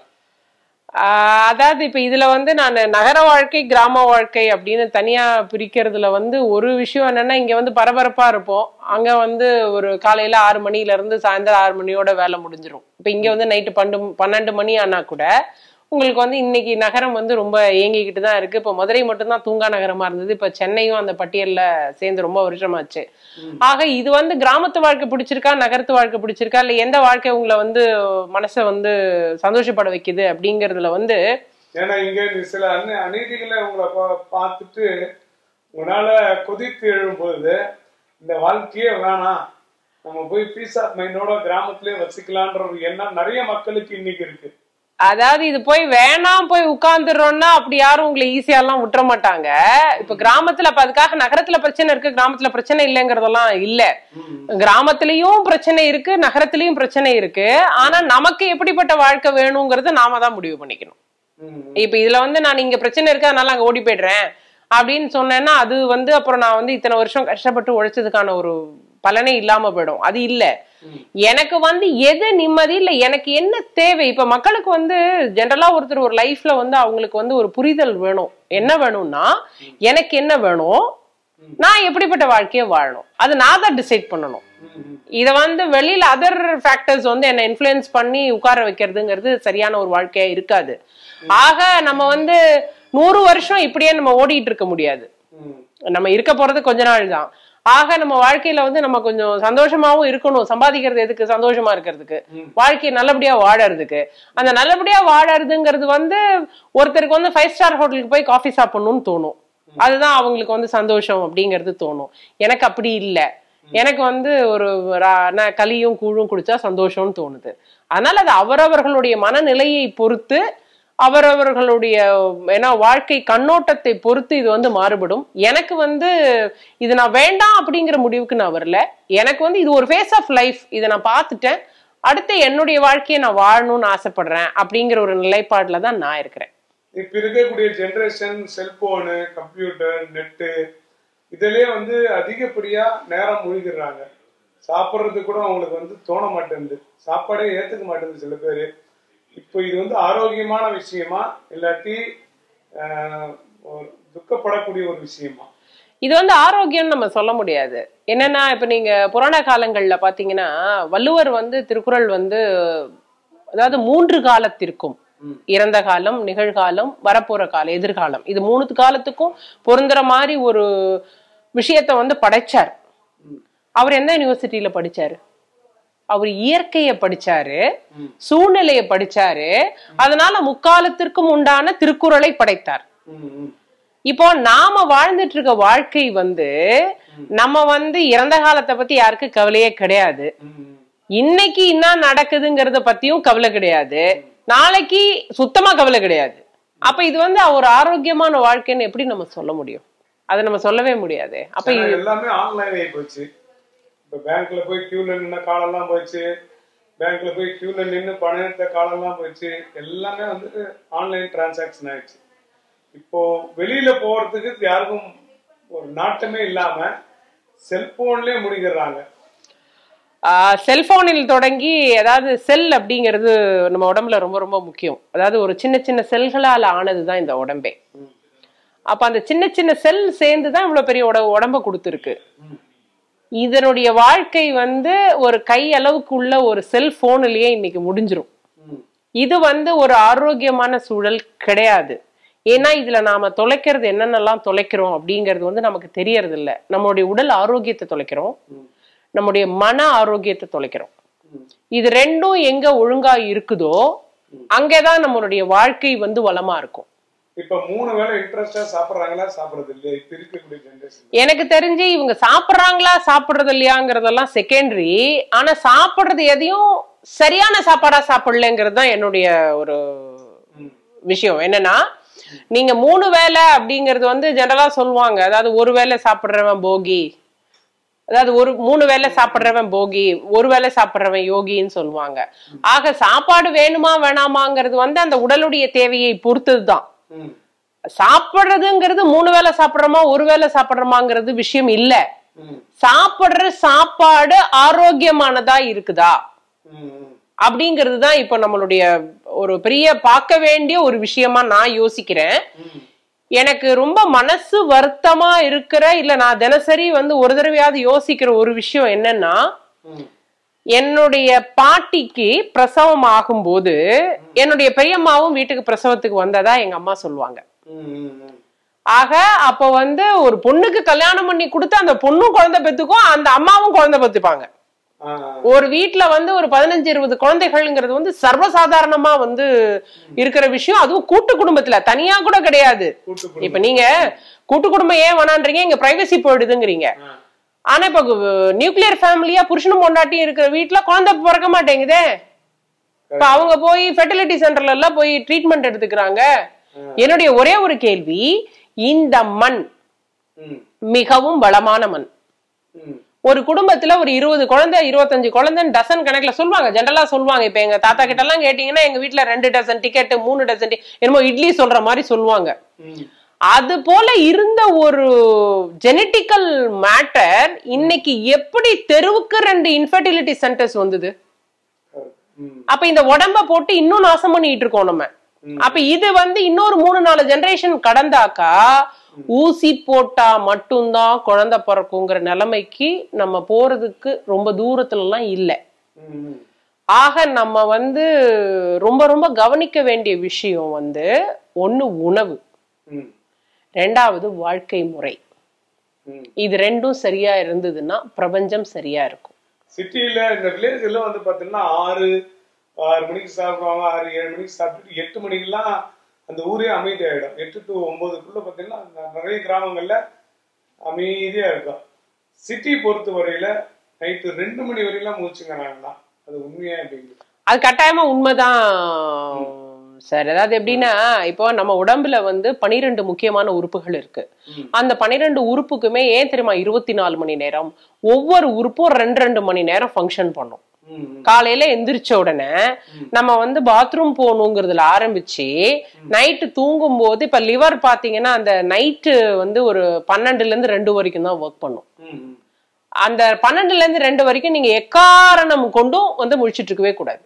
அதாவது இப்ப இதுல வந்து நான் நகர வாழ்க்கை கிராம வாழ்க்கை அப்படின்னு தனியா பிரிக்கிறதுல வந்து ஒரு விஷயம் என்னன்னா, இங்க வந்து பரபரப்பா இருப்போம், அங்க வந்து ஒரு காலையில ஆறு மணில இருந்து சாயந்தரம் ஆறு மணியோட வேலை முடிஞ்சிடும். இப்ப இங்க வந்து நைட்டு பன்னெண்டு பன்னெண்டு மணி ஆனா கூட உங்களுக்கு வந்து இன்னைக்கு நகரம் வந்து ரொம்ப இயங்கிக்கிட்டு தான் இருக்கு. இப்ப மதுரை மட்டும்தான் தூங்கா நகரமா இருந்தது, இப்ப சென்னையும் அந்த பட்டியல்ல சேர்ந்து ரொம்ப வருஷமாச்சு. ஆக இது வந்து கிராமத்து வாழ்க்கை பிடிச்சிருக்கா நகரத்து வாழ்க்கை பிடிச்சிருக்கா இல்ல எந்த வாழ்க்கை உங்களை வந்து மனசை வந்து சந்தோஷப்பட வைக்குது அப்படிங்கறதுல வந்து, ஏன்னா இங்க சில அநீ அநீதிகளை உங்களை பார்த்துட்டு உங்களால கொதித்து எழும்போது இந்த வாழ்க்கையே வேணாம், நம்ம போய் பீஸ் ஆஃப் மைண்டோட கிராமத்திலே வசிக்கலான்ற ஒரு எண்ணம் நிறைய மக்களுக்கு இன்னைக்கு இருக்கு. அதாவது இது போய் வேணாம் போய் உட்கார்ந்துடுறோம்னா அப்படி யாரும் உங்களை ஈஸியா எல்லாம் விட்டுற மாட்டாங்க. இப்ப கிராமத்துல அப்ப அதுக்காக நகரத்துல பிரச்சனை இருக்கு கிராமத்துல பிரச்சனை இல்லைங்கிறதெல்லாம் இல்ல. கிராமத்திலயும் பிரச்சனை இருக்கு நகரத்திலயும் பிரச்சனை இருக்கு. ஆனா நமக்கு எப்படிப்பட்ட வாழ்க்கை வேணுங்கிறத நாம தான் முடிவு பண்ணிக்கணும். இப்ப இதுல வந்து நான் இங்க பிரச்சனை இருக்கு அதனால அங்க ஓடி போயிடுறேன் அப்படின்னு சொன்னேன்னா அது வந்து அப்புறம் நான் வந்து இத்தனை வருஷம் கஷ்டப்பட்டு உழைச்சதுக்கான ஒரு பலனே இல்லாம போயிடும். அது இல்ல, எனக்கு வந்து எது நிம்மதி இல்ல எனக்கு என்ன தேவை. இப்ப மக்களுக்கு வந்து ஜெனரலா ஒருத்தர் ஒரு லைஃப்ல வந்து அவங்களுக்கு வந்து ஒரு புரிதல் வேணும். என்ன வேணும்னா எனக்கு என்ன வேணும், நான் எப்படிப்பட்ட வாழ்க்கைய வாழணும், அது நான் தான் டிசைட் பண்ணணும். இத வந்து வெளியில அதர் ஃபேக்டர்ஸ் வந்து என்ன இன்ஃப்ளூயன்ஸ் பண்ணி உட்கார வைக்கிறதுங்கிறது சரியான ஒரு வாழ்க்கையா இருக்காது. ஆக நம்ம வந்து நூறு வருஷம் இப்படியே நம்ம ஓடிட்டு இருக்க முடியாது, நம்ம இருக்க போறது கொஞ்ச நாள் தான். ஆக நம்ம வாழ்க்கையில வந்து நம்ம கொஞ்சம் சந்தோஷமாவும் இருக்கணும். சம்பாதிக்கிறது எதுக்கு, சந்தோஷமா இருக்கிறதுக்கு, வாழ்க்கையை நல்லபடியா வாழறதுக்கு. அந்த நல்லபடியா வாழறதுங்கிறது வந்து ஒருத்தருக்கு வந்து ஃபைவ் ஸ்டார் ஹோட்டலுக்கு போய் காஃபி சாப்பிடணும்னு தோணும், அதுதான் அவங்களுக்கு வந்து சந்தோஷம் அப்படிங்கிறது தோணும். எனக்கு அப்படி இல்லை, எனக்கு வந்து ஒரு களியும் கூழும் குடிச்சா சந்தோஷம்னு தோணுது. அதனால அது அவரவர்களுடைய மனநிலையை பொறுத்து அவரவர்களுடைய ஏன்னா வாழ்க்கை கண்ணோட்டத்தை பொறுத்து இது வந்து மாறுபடும். எனக்கு வந்து இது நான் வேண்டாம் அப்படிங்கிற முடிவுக்கு நான் வரல. எனக்கு வந்து இது ஒரு ஃபேஸ் ஆஃப் லைஃப், இதை நான் பார்த்துட்டேன், அடுத்து என்னுடைய வாழ்க்கையை நான் வாழணும்னு ஆசைப்படுறேன் அப்படிங்கிற ஒரு நிலைப்பாடுல தான் நான் இருக்கிறேன். இப்ப இருக்கக்கூடிய ஜெனரேஷன் செல்போனு கம்ப்யூட்டர் நெட்டு இதுலயே வந்து அதிகப்படியா நேரம் மூழ்கிடுறாங்க. சாப்பிட்றதுக்கு கூட அவங்களுக்கு வந்து தோண மாட்டேங்குது, சாப்பாடே ஏத்துக்க மாட்டேங்குது சில பேரு. இப்போ இது வந்து ஆரோக்கியமான விஷயமா இல்லாட்டி ஆஹ் துக்கப்படக்கூடிய ஒரு விஷயமா? இது வந்து ஆரோக்கியம்னு நம்ம சொல்ல முடியாது. என்னன்னா இப்ப நீங்க புராண காலங்கள்ல பாத்தீங்கன்னா வள்ளுவர் வந்து திருக்குறள் வந்து அதாவது மூன்று காலத்திற்கும், இறந்த காலம், நிகழ்காலம், வரப்போற காலம், எதிர்காலம், இது மூணு காலத்துக்கும் பொருந்துற மாதிரி ஒரு விஷயத்த வந்து படைச்சார். அவர் எந்த யூனிவர்சிட்டியில படிச்சாரு? அவர் இயற்கைய படிச்சாரு, சூழ்நிலையை படிச்சாரு, அதனால முக்காலத்திற்கும் உண்டான திருக்குறளை படைத்தார். இப்போ நாம வாழ்ந்துட்டு இருக்க வாழ்க்கை வந்து நம்ம வந்து இறந்த காலத்தை பத்தி யாருக்கு கவலையே கிடையாது, இன்னைக்கு என்ன நடக்குதுங்கிறத பத்தியும் கவலை கிடையாது, நாளைக்கு சுத்தமா கவலை கிடையாது. அப்ப இது வந்து ஒரு ஆரோக்கியமான வாழ்க்கைன்னு எப்படி நம்ம சொல்ல முடியும்? அதை நம்ம சொல்லவே முடியாது. அப்ப எல்லாமே ஆன்லைன் ஆகி போச்சு. இப்ப பேங்க்ல போய் கியூல நின்ன காலம்லாம் போச்சு, பேங்க்ல போய் கியூல நின்று பணம் எடுத்த காலம்லாம் போச்சு, எல்லாமே வந்து ஆன்லைன் டிரான்சாக்சன் ஆயிடுச்சு. இப்போ வெளியில போறதுக்கு யாருக்கும் ஒரு நாட்டமே இல்லாம செல்போன்லயே முடிக்கிறாங்க. செல்போனில் தொடங்கி, அதாவது செல் அப்படிங்கிறது நம்ம உடம்புல ரொம்ப ரொம்ப முக்கியம். அதாவது ஒரு சின்ன சின்ன செல்களால் ஆனதுதான் இந்த உடம்பே. அப்ப அந்த சின்ன சின்ன செல் சேர்ந்துதான் இவ்வளவு பெரிய உடம்ப கொடுத்துருக்கு. இதனுடைய வாழ்க்கை வந்து ஒரு கை அளவுக்கு உள்ள ஒரு செல்போன்லயே இன்னைக்கு முடிஞ்சிரும். இது வந்து ஒரு ஆரோக்கியமான சூழல் கிடையாது. ஏன்னா இதுல நாம தொலைக்கிறது என்னென்னலாம் தொலைக்கிறோம் அப்படிங்கிறது வந்து நமக்கு தெரியறது இல்லை. நம்மளுடைய உடல் ஆரோக்கியத்தை தொலைக்கிறோம், நம்முடைய மன ஆரோக்கியத்தை தொலைக்கிறோம். இது ரெண்டும் எங்க ஒழுங்கா இருக்குதோ அங்கேதான் நம்மளுடைய வாழ்க்கை வந்து வளமா இருக்கும். இப்ப மூணு வேளை இன்ட்ரெஸ்டா சாப்பிடுறாங்களா சாப்பிடுறது இல்லையா இப்ப இருக்கக்கூடிய ஜெனரேஷன்? எனக்கு தெரிஞ்சு இவங்க சாப்பிடுறாங்களா சாப்பிடுறது இல்லையாங்கிறதெல்லாம் செகண்டரி. ஆனா சாப்பிடுறது எதையும் சரியான சாப்பாடா சாப்பிடலங்கிறது தான் என்னுடைய ஒரு விஷயம். என்னன்னா நீங்க மூணு வேளை அப்படிங்கறது வந்து ஜெனரலா சொல்லுவாங்க. அதாவது ஒரு வேளை சாப்பிடுறவன் போகி, அதாவது ஒரு மூணு வேளை சாப்பிடுறவன் போகி, ஒரு வேளை சாப்பிடுறவன் யோகின்னு சொல்லுவாங்க. ஆக சாப்பாடு வேணுமா வேணாமாங்கிறது வந்து அந்த உடலுடைய தேவையை பொறுத்ததுதான். சாப்பிடுறதுங்கிறது மூணு வேளை சாப்பிடுறோமா ஒரு வேளை சாப்பிடுறோமாங்கிறது விஷயம் இல்ல. சாப்பிடுற சாப்பாடு ஆரோக்கியமானதா இருக்குதா அப்படிங்கிறது தான் இப்ப நம்மளுடைய ஒரு பெரிய பார்க்க வேண்டிய ஒரு விஷயமா நான் யோசிக்கிறேன். எனக்கு ரொம்ப மனசு வருத்தமா இருக்கிற, இல்ல நான் தினசரி வந்து ஒரு தடவையாவது யோசிக்கிற ஒரு விஷயம் என்னன்னா, என்னுடைய பாட்டிக்கு பிரசவம் ஆகும்போது என்னுடைய பெரியம்மாவும் வீட்டுக்கு பிரசவத்துக்கு வந்ததா எங்க அம்மா சொல்லுவாங்க. ஆக அப்ப வந்து ஒரு பொண்ணுக்கு கல்யாணம் பண்ணி கொடுத்து அந்த பொண்ணும் குழந்தை பெத்துக்கும், அந்த அம்மாவும் குழந்தை பெத்துப்பாங்க. ஒரு வீட்டுல வந்து ஒரு பதினஞ்சு இருபது குழந்தைகள்ங்கிறது வந்து சர்வசாதாரணமா வந்து இருக்கிற விஷயம். அதுவும் கூட்டு குடும்பத்துல, தனியா கூட கிடையாது. இப்ப நீங்க கூட்டு குடும்பம் ஏன் வேணான்றீங்க, இங்க பிரைவசி போயிடுதுங்கிறீங்க. ஆனா இப்ப நியூக்ளியர் ஃபேமிலியா புருஷனும் பொண்டாட்டியும் இருக்கிற வீட்டுல குழந்தை பிறக்க மாட்டேங்குதே. இப்ப அவங்க போய் ஃபெர்டிலிட்டி சென்டர்ல எல்லாம் போய் ட்ரீட்மெண்ட் எடுத்துக்கிறாங்க. என்னுடைய ஒரே ஒரு கேள்வி, இந்த மண் மிகவும் வளமான மண். ஒரு குடும்பத்துல ஒரு இருபது குழந்தை இருபத்தஞ்சு குழந்தைன்னு டசன் கணக்குல சொல்லுவாங்க, ஜெனரலா சொல்லுவாங்க. இப்ப எங்க தாத்தா கிட்ட எல்லாம் கேட்டீங்கன்னா எங்க வீட்டுல ரெண்டு டசன் டிக்கெட், மூணு டசன் என்னமோ இட்லி சொல்ற மாதிரி சொல்லுவாங்க. அது போல இருந்த ஒரு ஜெனட்டிக்கல் மேட்டர் இன்னைக்கு எப்படி தெருவுக்கு ரெண்டு இன்ஃபர்டிலிட்டி சென்டர்ஸ் வந்தது? அப்ப இந்த உடம்ப போட்டு இன்னும் நாசம் பண்ணிட்டு இருக்கோம் நம்ம. அப்ப இது வந்து இன்னொரு மூணு நாலு ஜெனரேஷன் கடந்தாக்கா ஊசி போட்டா மட்டும்தான் குழந்தை பிறக்குங்கிற நிலைமைக்கு நம்ம போறதுக்கு ரொம்ப தூரத்துல எல்லாம் இல்லை. ஆக நம்ம வந்து ரொம்ப ரொம்ப கவனிக்க வேண்டிய விஷயம் வந்து ஒண்ணு உணவு, ரெண்டாவது வாழ்க்கை முறை. இது ரெண்டும் சரியா இருந்ததுன்னா பிரபஞ்சம் சரியா இருக்கும். சிட்டில இந்த வில்லேஜ்ல வந்து பாத்தீங்கன்னா ஆறு ஆறு மணிக்கு சாப்பிடுவாங்க, ஆறு ஏழு மணிக்கு சாப்பிட்டு எட்டு மணிக்கெல்லாம் அந்த ஊரே அமைதி ஆயிடும். எட்டு டு ஒன்பதுக்குள்ள பாத்தீங்கன்னா நிறைய கிராமங்கள்ல அமைதியா இருக்கும். சிட்டி பொறுத்த வரையில நைட்டு ரெண்டு மணி வரையிலாம் மூச்சுங்கிறாங்களா, அது உண்மையா? அப்படிங்கிறது அது கட்டாயமா உண்மைதான் சார். அதாவது எப்படின்னா, இப்போ நம்ம உடம்புல வந்து பனிரெண்டு முக்கியமான உறுப்புகள் இருக்கு. அந்த பனிரெண்டு உறுப்புக்குமே ஏன் தெரியுமா இருபத்தி நாலு மணி நேரம், ஒவ்வொரு உறுப்பும் ரெண்டு ரெண்டு மணி நேரம் ஃபங்க்ஷன் பண்ணும். காலையில எந்திரிச்ச உடனே நம்ம வந்து பாத்ரூம் போகணுங்கிறதுல ஆரம்பிச்சு நைட்டு தூங்கும் போது, இப்ப லிவர் பாத்தீங்கன்னா அந்த நைட்டு வந்து ஒரு பன்னெண்டுல இருந்து ரெண்டு வரைக்கும் தான் ஒர்க் பண்ணும். அந்த பன்னெண்டுல இருந்து ரெண்டு வரைக்கும் நீங்க எக்காரணம் கொண்டும் வந்து முழிச்சிட்டு இருக்கவே கூடாது.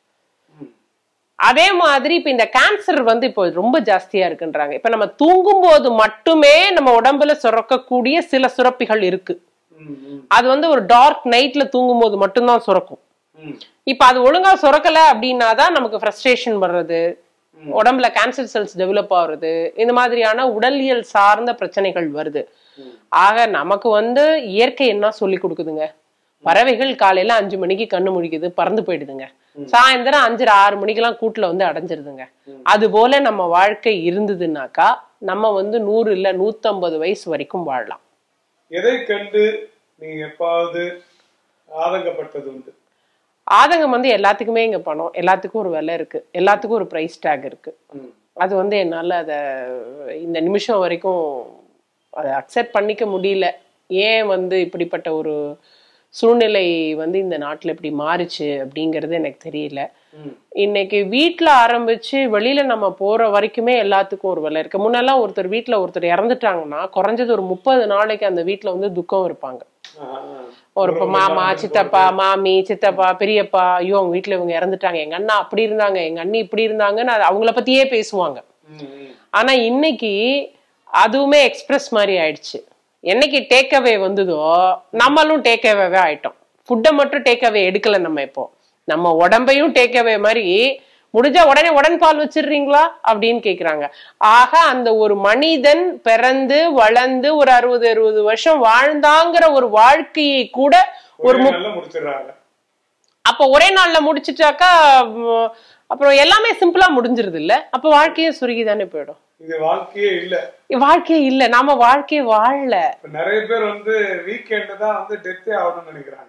அதே மாதிரி இப்ப இந்த கேன்சர் வந்து இப்போ ரொம்ப ஜாஸ்தியா இருக்குன்றாங்க. இப்ப நம்ம தூங்கும் போது மட்டுமே நம்ம உடம்புல சுரக்கக்கூடிய சில சுரப்பிகள் இருக்கு. அது வந்து ஒரு டார்க் நைட்ல தூங்கும் போது மட்டும்தான் சுரக்கும். இப்ப அது ஒழுங்கா சுரக்கல அப்படின்னாதான் நமக்கு ஃப்ரஸ்ட்ரேஷன் வர்றது, உடம்புல கேன்சர் செல்ஸ் டெவலப் ஆகுறது, இந்த மாதிரியான உடலியல் சார்ந்த பிரச்சனைகள் வருது. ஆக நமக்கு வந்து இயற்கை என்ன சொல்லி கொடுக்குதுங்க? பறவைகள் காலையில அஞ்சு மணிக்கு கண்ணு முழிக்குது, பறந்து போயிடுதுங்க. சாயந்தரம் அஞ்சரை ஆறு மணிக்கெல்லாம் கூட்டுல வந்து அடைஞ்சிருதுங்க. அது போல நம்ம வாழ்க்கை இருந்ததுன்னாக்கா நம்ம வந்து நூறு இல்ல நூத்தி ஐம்பது வயசு வரைக்கும் வாழலாம். எதை கண்டு நீங்க எப்பாவது ஆதங்கப்பட்டது உண்டு? ஆதங்கம் வந்து எல்லாத்துக்குமே இங்க பணம், எல்லாத்துக்கும் ஒரு விலை இருக்கு, எல்லாத்துக்கும் ஒரு பிரைஸ் டேக் இருக்கு. அது வந்து என்னால அத இந்த நிமிஷம் வரைக்கும் அதை அக்செப்ட் பண்ணிக்க முடியல. ஏன் வந்து இப்படிப்பட்ட ஒரு சூழ்நிலை வந்து இந்த நாட்டுல இப்படி மாறுச்சு அப்படிங்கறது எனக்கு தெரியல. இன்னைக்கு வீட்டுல ஆரம்பிச்சு வெளியில நம்ம போற வரைக்குமே எல்லாத்துக்கும் ஒரு விலை இருக்கு. முன்னெல்லாம் ஒருத்தர் வீட்டுல ஒருத்தர் இறந்துட்டாங்கன்னா குறைஞ்சது ஒரு முப்பது நாளைக்கு அந்த வீட்டுல வந்து துக்கம் இருப்பாங்க. ஒரு மாமா, சித்தப்பா, மாமி, சித்தப்பா, பெரியப்பா, ஐயோ அவங்க வீட்டுல இவங்க இறந்துட்டாங்க, எங்க அண்ணா அப்படி இருந்தாங்க, எங்க அண்ணி இப்படி இருந்தாங்கன்னு அவங்கள பத்தியே பேசுவாங்க. ஆனா இன்னைக்கு அதுவுமே எக்ஸ்பிரஸ் மாதிரி ஆயிடுச்சு. என்னைக்கு டேக் அவே வந்ததோ நம்மளும் டேக் அவே ஆயிட்டோம். ஃபுட்டை மட்டும் டேக் அவே எடுக்கல, நம்ம இப்போ நம்ம உடம்பையும் டேக் அவே மாதிரி முடிஞ்சா உடனே உடன் பால் வச்சிடுறீங்களா அப்படின்னு கேக்குறாங்க. ஆக அந்த ஒரு மனிதன் பிறந்து வளர்ந்து ஒரு அறுபது அறுபது வருஷம் வாழ்ந்தாங்கிற ஒரு வாழ்க்கையை கூட ஒரு முடிச்சிடறாங்க. அப்ப ஒரே நாள்ல முடிச்சுட்டாக்கா அப்புறம் எல்லாமே சிம்பிளா முடிஞ்சிருது இல்ல? அப்ப வாழ்க்கையே சுருகிதானே போயிடும். இது வாழ்க்கையே இல்ல, வாழ்க்கையே இல்ல, நாம வாழ்க்கையே வாழல. நிறைய பேர் வந்து வீக்கெண்ட் தான் வந்து டெத்தே ஆகணும்னு நினைக்கிறாங்க.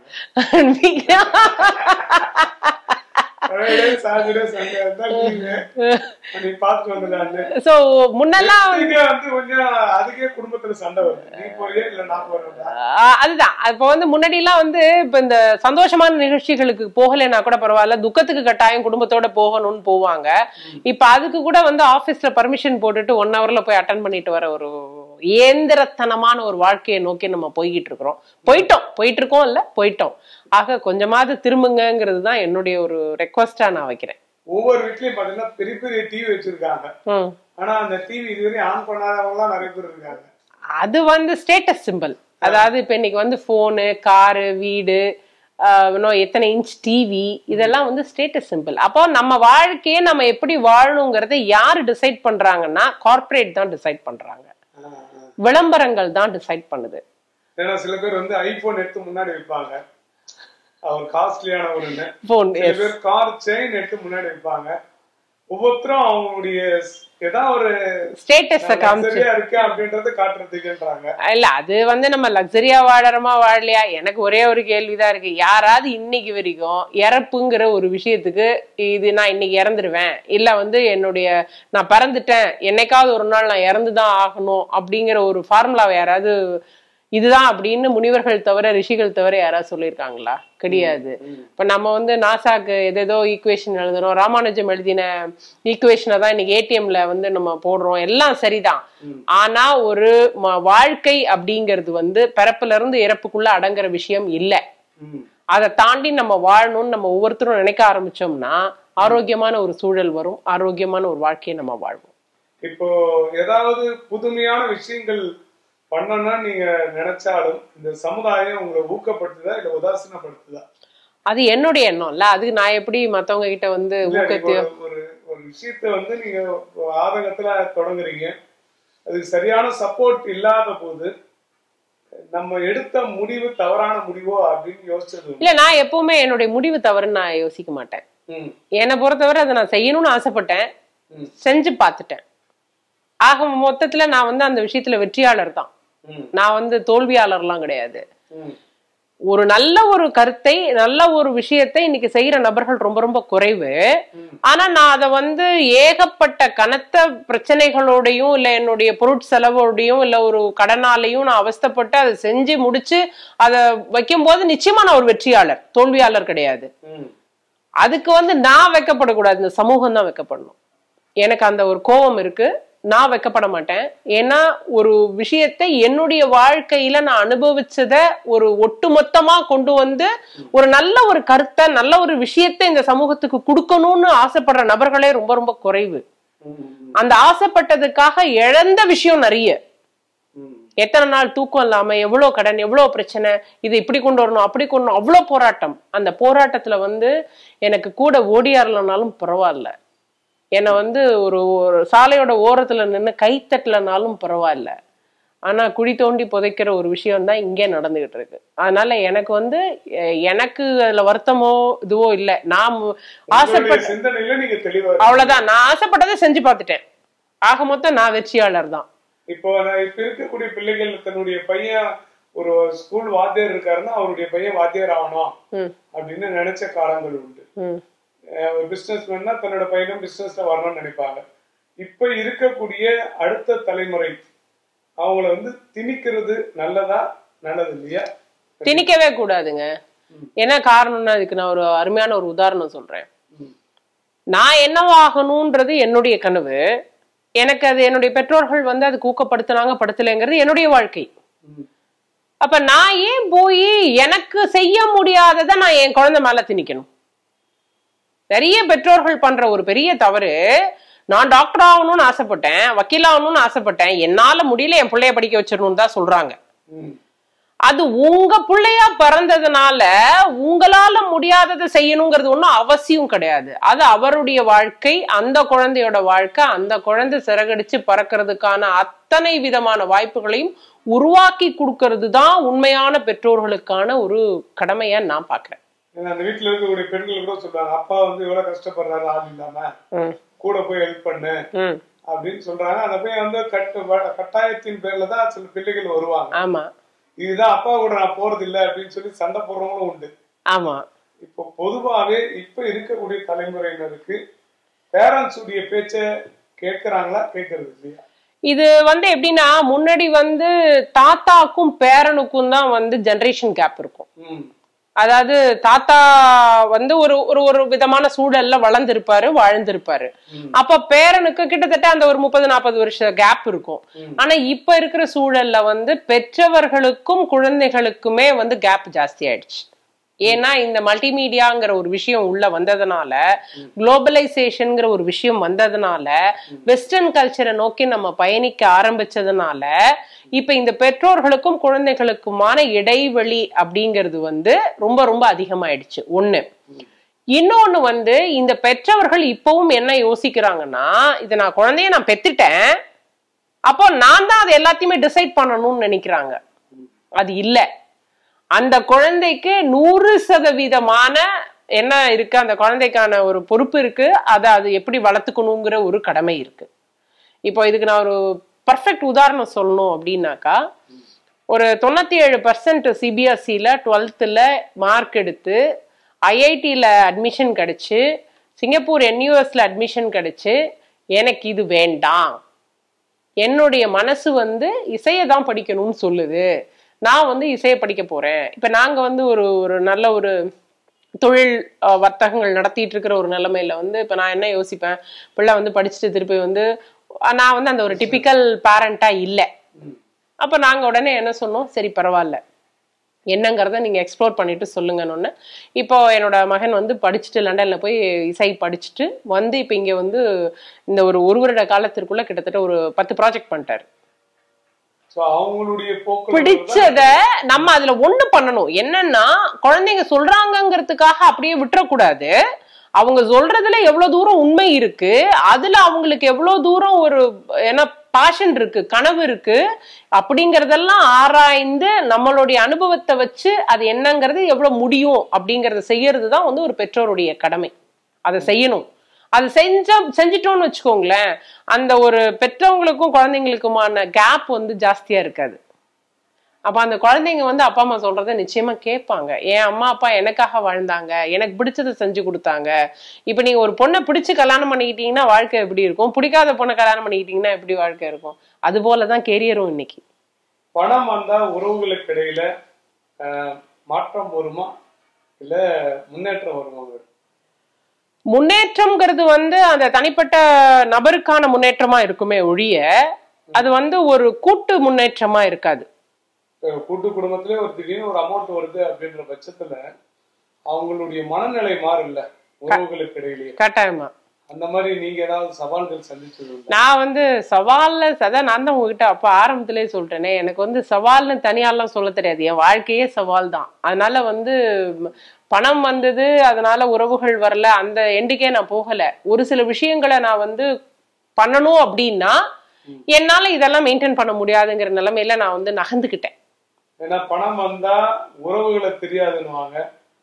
அதுதான் இப்ப வந்து முன்னாடி எல்லாம் வந்து இப்ப இந்த சந்தோஷமான நிகழ்ச்சிகளுக்கு போகலைன்னா கூட பரவாயில்ல, துக்கத்துக்கு கட்டாயம் குடும்பத்தோட போகணும்னு போவாங்க. இப்ப அதுக்கு கூட வந்து ஆபீஸ்ல பர்மிஷன் போட்டுட்டு ஒன் ஹவர்ல போய் அட்டன் பண்ணிட்டு வர ஒரு இயந்திரத்தனமான ஒரு வாழ்க்கையை நோக்கி நம்ம போய்கிட்டு இருக்கிறோம். போயிட்டோம் போயிட்டு இருக்கோம் இல்ல போயிட்டோம். ஆக கொஞ்சமாவது திரும்புங்கிறது தான் என்னுடைய ஒரு ரெக்வஸ்டா நான் வைக்கிறேன். ஒவ்வொரு வீட்லயும் பாத்தீங்கன்னா பெரிய பெரிய டிவி வச்சிருக்காங்க. ஆனா அந்த டிவி இதுவரை ஆன் பண்ணாதவங்க நிறைய பேர் இருக்காங்க. அது வந்து ஸ்டேட்டஸ் சிம்பிள். அதாவது இப்ப இன்னைக்கு வந்து போனு, காரு, வீடு, எத்தனை இன்ச் டிவி, இதெல்லாம் வந்து ஸ்டேட்டஸ் சிம்பிள். அப்போ நம்ம வாழ்க்கையை நம்ம எப்படி வாழணுங்கிறத யாரு டிசைட் பண்றாங்கன்னா கார்பரேட் தான் டிசைட் பண்றாங்க, விளம்பரங்கள் தான் டிசைட் பண்ணுது. ஏன்னா சில பேர் வந்து ஐபோன் எடுத்து முன்னாடி வைப்பாங்க, அவர் காஸ்ட்லியான ஒரு போன். சில பேர் கார் செயின் எடுத்து முன்னாடி வைப்பாங்க. ஒவ்வொருத்தரும் அவங்களுடைய ஏதாவது ஒரு ஸ்டேட்டஸ் இருக்கு அப்படின்றத காட்டுறதுக்குன்றாங்க. இல்ல அது வந்து நம்ம லக்ஸரியா வாழறோமா வாழலையா, எனக்கு ஒரே ஒரு கேள்விதான் இருக்கு. யாராவது இன்னைக்கு வரைக்கும் இறப்புங்கிற ஒரு விஷயத்துக்கு இது நான் இன்னைக்கு இறந்துருவேன், இல்ல வந்து என்னுடைய நான் பிறந்துட்டேன் என்னைக்காவது ஒரு நாள் நான் இறந்துதான் ஆகணும் அப்படிங்கிற ஒரு ஃபார்முலாவை யாராவது இதுதான் அப்படின்னு முனிவர்கள் தவிர ரிஷிகள் தவிர யாராவது சொல்லியிருக்காங்களா? கிடையாது. இப்ப நம்ம வந்து நாசாக்கு எதேதோ ஈக்குவேஷன் எழுதுறோம், ராமானுஜம் எழுதின ஈக்குவேஷனை தான் இன்னைக்கு ஏடிஎம்ல வந்து நம்ம போடுறோம், எல்லாம் சரிதான். ஆனா ஒரு வாழ்க்கை அப்படிங்கிறது வந்து பிறப்புல இருந்து இறப்புக்குள்ள அடங்குற விஷயம் இல்ல. அதை தாண்டி நம்ம வாழணும்னு நம்ம ஒவ்வொருத்தரும் நினைக்க ஆரம்பிச்சோம்னா ஆரோக்கியமான ஒரு சூழல் வரும், ஆரோக்கியமான ஒரு வாழ்க்கையை நம்ம வாழ்வோம். இப்போ ஏதாவது புதுமையான விஷயங்கள் பண்ணணும்னா நீங்க நினைச்சாலும் இந்த சமுதாயம் உங்களை ஊக்கப்படுத்துதா இல்ல உதாசீனப்படுத்துதா? அது என்னுடைய எண்ணம் இல்ல, அது நான் எப்படி மத்தவங்க கிட்ட வந்து ஊக்கத்தையோ ஒரு ஒரு விஷயத்த வந்து நீங்க ஆதங்கத்துல தொடங்குறீங்க, அதுக்கு சரியான சப்போர்ட் இல்லாத போது நம்ம எடுத்த முடிவு தவறான முடிவோ அப்படின்னு யோசிச்சது இல்ல. நான் எப்பவுமே என்னுடைய முடிவு தவறுன்னு நான் யோசிக்க மாட்டேன். என்னை பொறுத்தவரை அதை நான் செய்யணும்னு ஆசைப்பட்டேன், செஞ்சு பார்த்துட்டேன். ஆக மொத்தத்துல நான் வந்து அந்த விஷயத்துல வெற்றியாளர் தான், நான் வந்து தோல்வியாளர்லாம் கிடையாது. ஒரு நல்ல ஒரு கருத்தை நல்ல ஒரு விஷயத்தை இன்னைக்கு செய்யற நபர்கள் ரொம்ப ரொம்ப குறைவு. ஆனா நான் அதை வந்து ஏகப்பட்ட கனத்த பிரச்சனைகளோடையும் இல்ல என்னுடைய பொருட்செலவோடையும் இல்ல ஒரு கடனாலையும் நான் அவஸ்தப்பட்டு அதை செஞ்சு முடிச்சு அதை வைக்கும் போது நிச்சயமா நான் ஒரு வெற்றியாளர், தோல்வியாளர் கிடையாது. அதுக்கு வந்து நான் வைக்கப்படக்கூடாது, இந்த சமூகம் தான் வைக்கப்படணும். எனக்கு அந்த ஒரு கோபம் இருக்கு, நான் வைக்கப்பட மாட்டேன். ஏன்னா ஒரு விஷயத்தை என்னுடைய வாழ்க்கையில நான் அனுபவிச்சத ஒரு ஒட்டுமொத்தமா கொண்டு வந்து ஒரு நல்ல ஒரு கருத்தை நல்ல ஒரு விஷயத்தை இந்த சமூகத்துக்கு கொடுக்கணும்னு ஆசைப்படுற நபர்களே ரொம்ப ரொம்ப குறைவு. அந்த ஆசைப்பட்டதுக்காக இழந்த விஷயம் நிறைய. எத்தனை நாள் தூக்கம் இல்லாம, எவ்வளவு கடன், எவ்வளவு பிரச்சனை, இது இப்படி கொண்டு வரணும் அப்படி கொண்டு வரணும், அவ்வளவு போராட்டம். அந்த போராட்டத்துல வந்து எனக்கு கூட ஓடியாரலனாலும் பரவாயில்ல, என்னை வந்து ஒரு ஒரு சாலையோட ஓரத்துல நின்று கைத்தட்டலனாலும் பரவாயில்ல, ஆனா குழி தோண்டி புதைக்கிற ஒரு விஷயம் தான் இங்கே நடந்துகிட்டு இருக்கு. அதனால எனக்கு வந்து எனக்கு அதுல வருத்தமோ இதுவோ இல்லை. நான் ஆசைப்பட்ட அவ்வளவுதான், நான் ஆசைப்பட்டதை செஞ்சு பார்த்துட்டேன். ஆக மொத்தம் நான் வெற்றியாளர் தான். இப்போ இப்ப இருக்கக்கூடிய பிள்ளைகள் தன்னுடைய பையன் ஒரு ஸ்கூல் வாத்தியார் இருக்காருன்னா அவருடைய பையன் வாத்தியார் ஆகணும் அப்படின்னு நினைச்ச காலங்கள் உண்டு. பிசினஸ் மேன்னா தன்னோட பையனும் பிசினஸ்ல வரணும்னு நினைப்பாங்க. இப்ப இருக்கக்கூடிய அடுத்த தலைமுறை அவங்கள வந்து திணிக்கிறது நல்லதா நல்லது இல்லையா? திணிக்கவே கூடாதுங்க. என்ன காரணம்னா அதுக்கு நான் ஒரு அருமையான ஒரு உதாரணம் சொல்றேன். நான் என்னவாகணும்ன்றது என்னுடைய கனவு. எனக்கு அது என்னுடைய பெற்றோர்கள் வந்து அதுக்கு ஊக்கப்படுத்தினாங்க படுத்தலைங்கிறது என்னுடைய வாழ்க்கை. அப்ப நான் ஏன் போய் எனக்கு செய்ய முடியாததை நான் என் குழந்தை மேல திணிக்கணும்? நிறைய பெற்றோர்கள் பண்ற ஒரு பெரிய தவறு, நான் டாக்டர் ஆகணும்னு ஆசைப்பட்டேன், வக்கீல் ஆகணும்னு ஆசைப்பட்டேன், என்னால முடியல என் பிள்ளைய படிக்க வச்சிடணும்னு தான் சொல்றாங்க. அது உங்க பிள்ளையா பிறந்ததுனால உங்களால முடியாததை செய்யணுங்கிறது ஒன்றும் அவசியம் கிடையாது. அது அவருடைய வாழ்க்கை, அந்த குழந்தையோட வாழ்க்கை. அந்த குழந்தை சிறகடிச்சு பறக்கிறதுக்கான அத்தனை விதமான வாய்ப்புகளையும் உருவாக்கி கொடுக்கறது தான் உண்மையான பெற்றோர்களுக்கான ஒரு கடமையா நான் பாக்குறேன். அந்த வீட்டுல இருக்கக்கூடிய பெண்கள் கூட சொல்றாங்க, அப்பா வந்து இவ்வளவு கஷ்டப்படுறாரு ஆள் இல்லாம, கூட போய் ஹெல்ப் பண்ணு அப்படின்னு சொல்றாங்க. அந்த போய் வந்து கட்டு கட்டாயத்தின் பேர்ல தான் சில பிள்ளைகள் வருவாங்க. ஆமா, இதுதான் அப்பா கூட நான் போறது இல்லை அப்படின்னு சொல்லி சண்டை போடுறவங்களும் உண்டு. ஆமா, இப்போ பொதுவாவே இப்ப இருக்கக்கூடிய தலைமுறையினருக்கு பேரண்ட்ஸ் உடைய பேச்ச கேட்கறாங்களா கேட்கறது இல்லையா? இது வந்து எப்படின்னா, முன்னாடி வந்து தாத்தாக்கும் பேரனுக்கும் தான் வந்து ஜெனரேஷன் கேப் இருக்கும். அதாவது தாத்தா வந்து ஒரு ஒரு ஒரு விதமான சூழல்ல வளர்ந்திருப்பாரு, வாழ்ந்திருப்பாரு. அப்ப பேரனுக்கு கிட்டத்தட்ட அந்த ஒரு முப்பது நாற்பது வருஷம் கேப் இருக்கும். ஆனா இப்ப இருக்கிற சூழல்ல வந்து பெற்றவர்களுக்கும் குழந்தைகளுக்குமே வந்து கேப் ஜாஸ்தி ஆயிடுச்சு. ஏன்னா இந்த மல்டிமீடியாங்கிற ஒரு விஷயம் உள்ள வந்ததுனால, குளோபலைசேஷன்ங்கிற ஒரு விஷயம் வந்ததுனால, வெஸ்டர்ன் கல்ச்சரை நோக்கி நம்ம பயணிக்க ஆரம்பிச்சதுனால இப்ப இந்த பெற்றோர்களுக்கும் குழந்தைகளுக்குமான இடைவெளி அப்படிங்கிறது வந்து ரொம்ப ரொம்ப அதிகமாயிடுச்சு. ஒண்ணு. இன்னொன்னு வந்து இந்த பெற்றவர்கள் இப்பவும் என்ன யோசிக்கிறாங்கன்னா, இதை நான் குழந்தைய நான் பெத்துட்டேன், அப்போ நான் தான் அதை எல்லாத்தையுமே டிசைட் பண்ணணும்னு நினைக்கிறாங்க. அது இல்லை. அந்த குழந்தைக்கு நூறு சதவீதமான என்ன இருக்கு, அந்த குழந்தைக்கான ஒரு பொறுப்பு இருக்கு. அதை அது எப்படி வளர்த்துக்கணுங்கிற ஒரு கடமை இருக்கு. இப்போ இதுக்கு நான் ஒரு பர்ஃபெக்ட் உதாரணம் சொல்லணும் அப்படின்னாக்கா, ஒரு தொண்ணூத்தி ஏழு பர்சன்ட் சிபிஎஸ்சில டுவெல்த்ல மார்க் எடுத்து ஐஐடியில அட்மிஷன் கிடைச்சு, சிங்கப்பூர் என்யூஎஸ்ல அட்மிஷன் கிடைச்சு, எனக்கு இது வேண்டாம், என்னுடைய மனசு வந்து இசையை தான் படிக்கணும்னு சொல்லுது, நான் வந்து இசையை படிக்க போறேன். இப்ப நாங்க வந்து ஒரு ஒரு நல்ல ஒரு தொழில் வர்த்தகங்கள் நடத்திட்டு இருக்கிற ஒரு நிலைமையில வந்து இப்ப நான் என்ன யோசிப்பேன், பிள்ளை வந்து படிச்சுட்டு திருப்பி வந்து நான் வந்து அந்த ஒரு டிபிக்கல் பேரண்டா இல்லை. அப்ப நாங்க உடனே என்ன சொன்னோம், சரி பரவாயில்ல, என்னங்கிறத நீங்க எக்ஸ்ப்ளோர் பண்ணிட்டு சொல்லுங்கன்னு. இப்போ என்னோட மகன் வந்து படிச்சுட்டு லண்டன்ல போய் இசை படிச்சுட்டு வந்து இப்ப இங்க வந்து இந்த ஒரு ஒரு வருட காலத்திற்குள்ள கிட்டத்தட்ட ஒரு பத்து ப்ராஜெக்ட் பண்ணிட்டாரு. பிடிச்சத நம்ம அதுல ஒண்ணு பண்ணணும். என்னன்னா, குழந்தைங்க சொல்றாங்கிறதுக்காக அப்படியே விட்டுறக்கூடாது. அவங்க சொல்றதுல எவ்வளவு தூரம் உண்மை இருக்கு, அதுல அவங்களுக்கு எவ்வளவு தூரம் ஒரு என்ன பாஷன் இருக்கு, கனவு இருக்கு அப்படிங்கறதெல்லாம் ஆராய்ந்து நம்மளுடைய அனுபவத்தை வச்சு அது என்னங்கிறது எவ்வளவு முடியும் அப்படிங்கறத செய்யறதுதான் வந்து ஒரு பெற்றோருடைய கடமை. அதை செய்யணும். அது செஞ்சா செஞ்சிட்டோம்னு வச்சுக்கோங்களேன், அந்த ஒரு பெற்றவங்களுக்கும் குழந்தைங்களுக்குமான கேப் வந்து ஜாஸ்தியா இருக்காது. அப்ப அந்த குழந்தைங்க வந்து அப்பா அம்மா சொல்றதை நிச்சயமா கேட்பாங்க. என் அம்மா அப்பா எனக்காக வாழ்ந்தாங்க, எனக்கு பிடிச்சதை செஞ்சு கொடுத்தாங்க. இப்ப நீங்க ஒரு பொண்ணை பிடிச்சு கல்யாணம் பண்ணிக்கிட்டீங்கன்னா வாழ்க்கை எப்படி இருக்கும், பிடிக்காத பொண்ணை கல்யாணம் பண்ணிக்கிட்டீங்கன்னா எப்படி வாழ்க்கை இருக்கும், அது போலதான் கேரியரும். இன்னைக்கு பணம் வந்தா உறவுகளுக்கு இடையில மாற்றம் வருமா இல்ல முன்னேற்றம் வருமா? முன்னேற்றம்ங்கிறது வந்து அந்த தனிப்பட்ட நபருக்கான முன்னேற்றமா இருக்குமே ஒழிய அது வந்து ஒரு கூட்டு முன்னேற்றமா இருக்காது. கூட்டு குடும்பத்திலே ஒரு திடீர்னு ஒரு அமௌண்ட் வருது அப்படின்ற பட்சத்துல அவங்களுடைய மனநிலை மாறல உறவுகளுக்கு இடையிலேயே. கட்டாயமா. அந்த மாதிரி நீங்க ஏதாவது சவால்கள் சந்திச்சது? நான் வந்து சவால்ல அதான் நான் தான் உங்ககிட்ட அப்ப ஆரம்பத்திலே சொல்லிட்டேனே, எனக்கு வந்து சவால்னு தனியாலாம் சொல்ல தெரியாது. என் வாழ்க்கையே சவால் தான். அதனால வந்து பணம் வந்தது, அதனால உறவுகள் வரல, அந்த எண்டுக்கே நான் போகல. ஒரு சில விஷயங்களை நான் வந்து பண்ணணும் அப்படின்னா என்னால இதெல்லாம் மெயின்டைன் பண்ண முடியாதுங்கிற நிலைமையில நான் வந்து நகர்ந்துக்கிட்டேன். ஏன்னா பணம் வந்தா உறவுகளை தெரியாதுன்னுவாங்க,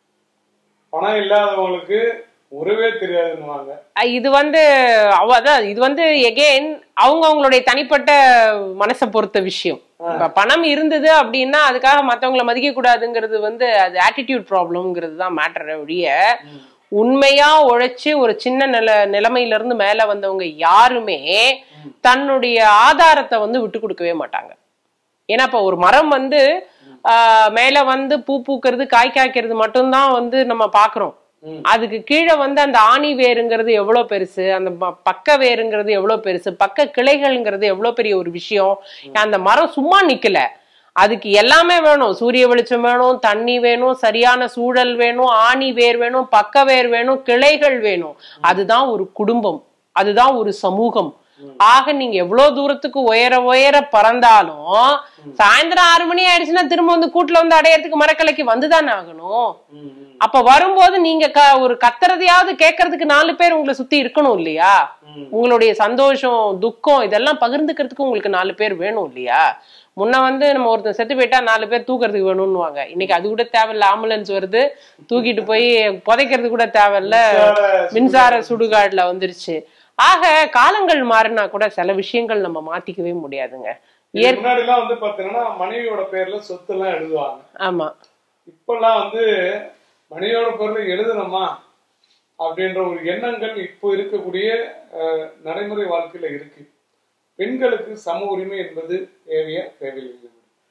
பணம் இல்லாதவங்களுக்கு உறவே தெரியாதுன்னுவாங்க. இது வந்து அதான் இது வந்து எகெயின் அவங்க அவங்களுடைய தனிப்பட்ட மனசை பொறுத்த விஷயம். இப்ப பணம் இருந்தது அப்படின்னா அதுக்காக மத்தவங்களை மதிக்க கூடாதுங்கிறது வந்து அது ஆட்டிடியூட் ப்ராப்ளம்ங்கிறது தான் மேட்டர் ஒழிய, உண்மையா உழைச்சு ஒரு சின்ன நில நிலைமையில இருந்து மேல வந்தவங்க யாருமே தன்னுடைய ஆதாரத்தை வந்து விட்டு கொடுக்கவே மாட்டாங்க. ஏன்னா இப்ப ஒரு மரம் வந்து ஆஹ் மேல வந்து பூ பூக்கிறது காய் காய்க்கிறது மட்டும்தான் வந்து நம்ம பாக்குறோம். அதுக்கு கீழே வந்து அந்த ஆணி வேருங்கிறது எவ்வளவு பெருசு, அந்த பக்க வேருங்கிறது எவ்வளவு பெருசு, பக்க கிளைகள்ங்கிறது எவ்வளவு பெரிய ஒரு விஷயம். அந்த மரம் சும்மா நிக்கல, அதுக்கு எல்லாமே வேணும். சூரிய வெளிச்சம் வேணும், தண்ணி வேணும், சரியான சூழல் வேணும், ஆணி வேர் வேணும், பக்க வேர் வேணும், கிளைகள் வேணும். அதுதான் ஒரு குடும்பம், அதுதான் ஒரு சமூகம். ஆக நீங்க எவ்வளவு தூரத்துக்கு உயர உயர பறந்தாலும் சாயந்தரம் ஆறு மணி ஆயிடுச்சுன்னா திரும்ப வந்து கூட்டுல வந்து அடையறதுக்கு மரக்கலைக்கு வந்துதானே ஆகணும். அப்ப வரும்போது நீங்க ஒரு கத்துறதையாவது கேட்கறதுக்கு நாலு பேர் உங்களை சுத்தி இருக்கணும் இல்லையா? உங்களுடைய சந்தோஷம் துக்கம் இதெல்லாம் பகிர்ந்துக்கிறதுக்கு உங்களுக்கு நாலு பேர் வேணும் இல்லையா? முன்ன வந்து நம்ம ஒருத்தர் செத்து போயிட்டா நாலு பேர் தூக்குறதுக்கு வேணும்னுவாங்க. இன்னைக்கு அது கூட தேவையில்ல, ஆம்புலன்ஸ் வருது, தூக்கிட்டு போய் புதைக்கிறது கூட தேவையில்ல, மின்சார சுடுகாடுல வந்துருச்சு. ஆக காலங்கள் மாறினா கூட சில விஷயங்கள் நம்ம மாத்திக்கவே முடியாதுங்க. முன்னாடி எல்லாம் வந்து பாத்தீங்கன்னா மனைவியோட பேர்ல சொத்து எல்லாம் எழுதுவாங்க. ஆமா. இப்பெல்லாம் வந்து மனைவியோட பேர்ல எழுதணுமா அப்படின்ற ஒரு எண்ணங்கள் இப்போ இருக்கக்கூடிய நடைமுறை வாழ்க்கையில இருக்கு. பெண்களுக்கு சம உரிமை என்பது தேவையா தேவையில்லை?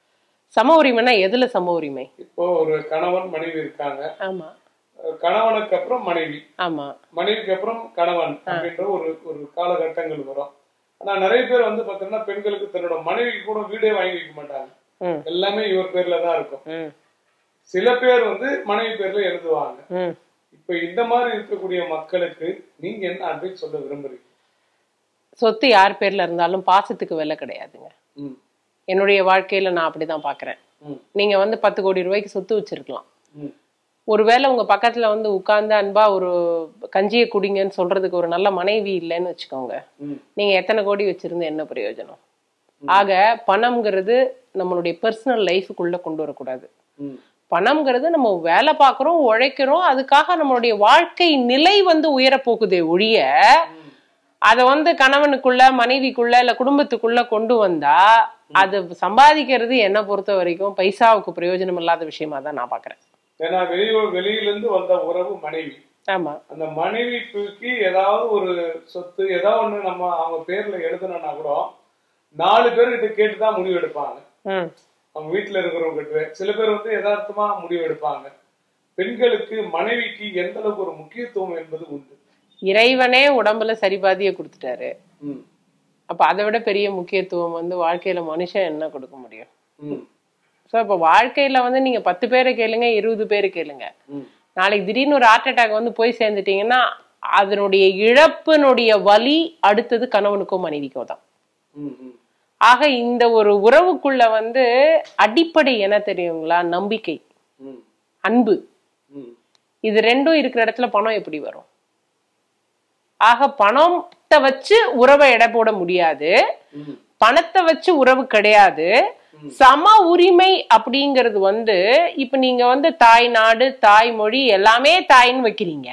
சம உரிமைனா எதுல சம உரிமை? இப்போ ஒரு கணவன் மனைவி இருக்காங்க. ஆமா. கணவனுக்கு அப்புறம் மனைவி, ஆமா, மனைவிக்கு அப்புறம் கணவன் அப்படின்ற ஒரு ஒரு காலகட்டங்கள் வரும். ஆனா நிறைய பேர் வந்து பாத்தீங்கன்னா பெண்களுக்கு தன்னோட மனைவிக்கு கூட வீடே வாங்கி வைக்க மாட்டாங்க, எல்லாமே இவர் பேர்ல தான் இருக்கும். சில பேர் வந்து மனைவி பேர்ல எழுதுவாங்க. இப்ப இந்த மாதிரி இருக்கக்கூடிய மக்களுக்கு நீங்க என்ன அட்வைஸ் சொல்ல விரும்புறீங்க? சொத்து யார் பேர்ல இருந்தாலும் பாசத்துக்கு விலை கிடையாதுங்க. என்னுடைய வாழ்க்கையில நான் அப்படிதான் பாக்குறேன். நீங்க வந்து பத்து கோடி ரூபாய்க்கு சொத்து வச்சிருக்கலாம், ஒருவேளை உங்க பக்கத்துல வந்து உட்கார்ந்து அன்பா ஒரு கஞ்சியை குடிங்கன்னு சொல்றதுக்கு ஒரு நல்ல மனைவி இல்லைன்னு வச்சுக்கோங்க, நீங்க எத்தனை கோடி வச்சிருந்து என்ன பிரயோஜனம்? ஆக பணம்ங்கிறது நம்மளுடைய பர்சனல் லைஃபுக்குள்ள கொண்டு வரக்கூடாது. பணம்ங்கிறது நம்ம வேலை பார்க்கிறோம், உழைக்கிறோம், அதுக்காக நம்மளுடைய வாழ்க்கை நிலை வந்து உயர போகுதே ஒழிய அத வந்து கணவனுக்குள்ள மனைவிக்குள்ள இல்ல குடும்பத்துக்குள்ள கொண்டு வந்தா அது சம்பாதிக்கிறது என்ன பொறுத்த வரைக்கும் பைசாவுக்கு பிரயோஜனம் இல்லாத விஷயமா தான் நான் பாக்குறேன். ஏன்னா வெளியூ வெளியிலிருந்து வந்த உறவு மனைவி. ஆமா. அந்த மனைவிக்கு ஏதாவது ஒரு சொத்து ஏதாவது ஒண்ணு நம்ம அவங்க பேர்ல எழுதணும்னா கூட நாலு பேர்கிட்ட கேட்டுதான் முடிவு எடுப்பாங்க. அவங்க வீட்டுல இருக்கிறவங்க கிட்ட சில பேர் வந்து யதார்த்தமா முடிவு எடுப்பாங்க. பெண்களுக்கு மனைவிக்கு எந்த அளவுக்கு ஒரு முக்கியத்துவம் என்பது உண்டு. இறைவனே உடம்புல சரிபாதிய கொடுத்துட்டாரு. அப்ப அதை விட பெரிய முக்கியத்துவம் வந்து வாழ்க்கையில மனுஷன் என்ன கொடுக்க முடியும்? சோ இப்ப வாழ்க்கையில வந்து நீங்க பத்து பேரை கேளுங்க, இருபது பேரு கேளுங்க, நாளைக்கு திடீர்னு ஒரு ஹார்ட் அட்டாக் வந்து போய் சேர்ந்துட்டீங்கன்னா அதனுடைய இழப்பினுடைய வலி அடுத்தது கணவனுக்கோ மனைவிக்கோ தான். ஆக இந்த ஒரு உறவுக்குள்ள வந்து அடிப்படை என்ன தெரியுங்களா? நம்பிக்கை, அன்பு. இது ரெண்டும் இருக்கிற இடத்துல பணம் எப்படி வரும்? ஆக பணத்தை வச்சு உறவை எடை போட முடியாது, பணத்தை வச்சு உறவு கிடையாது. சம உரிமை அப்படிங்கிறது வந்து இப்ப நீங்க வந்து தாய் நாடு தாய்மொழி எல்லாமே தாயின்னு வைக்கிறீங்க,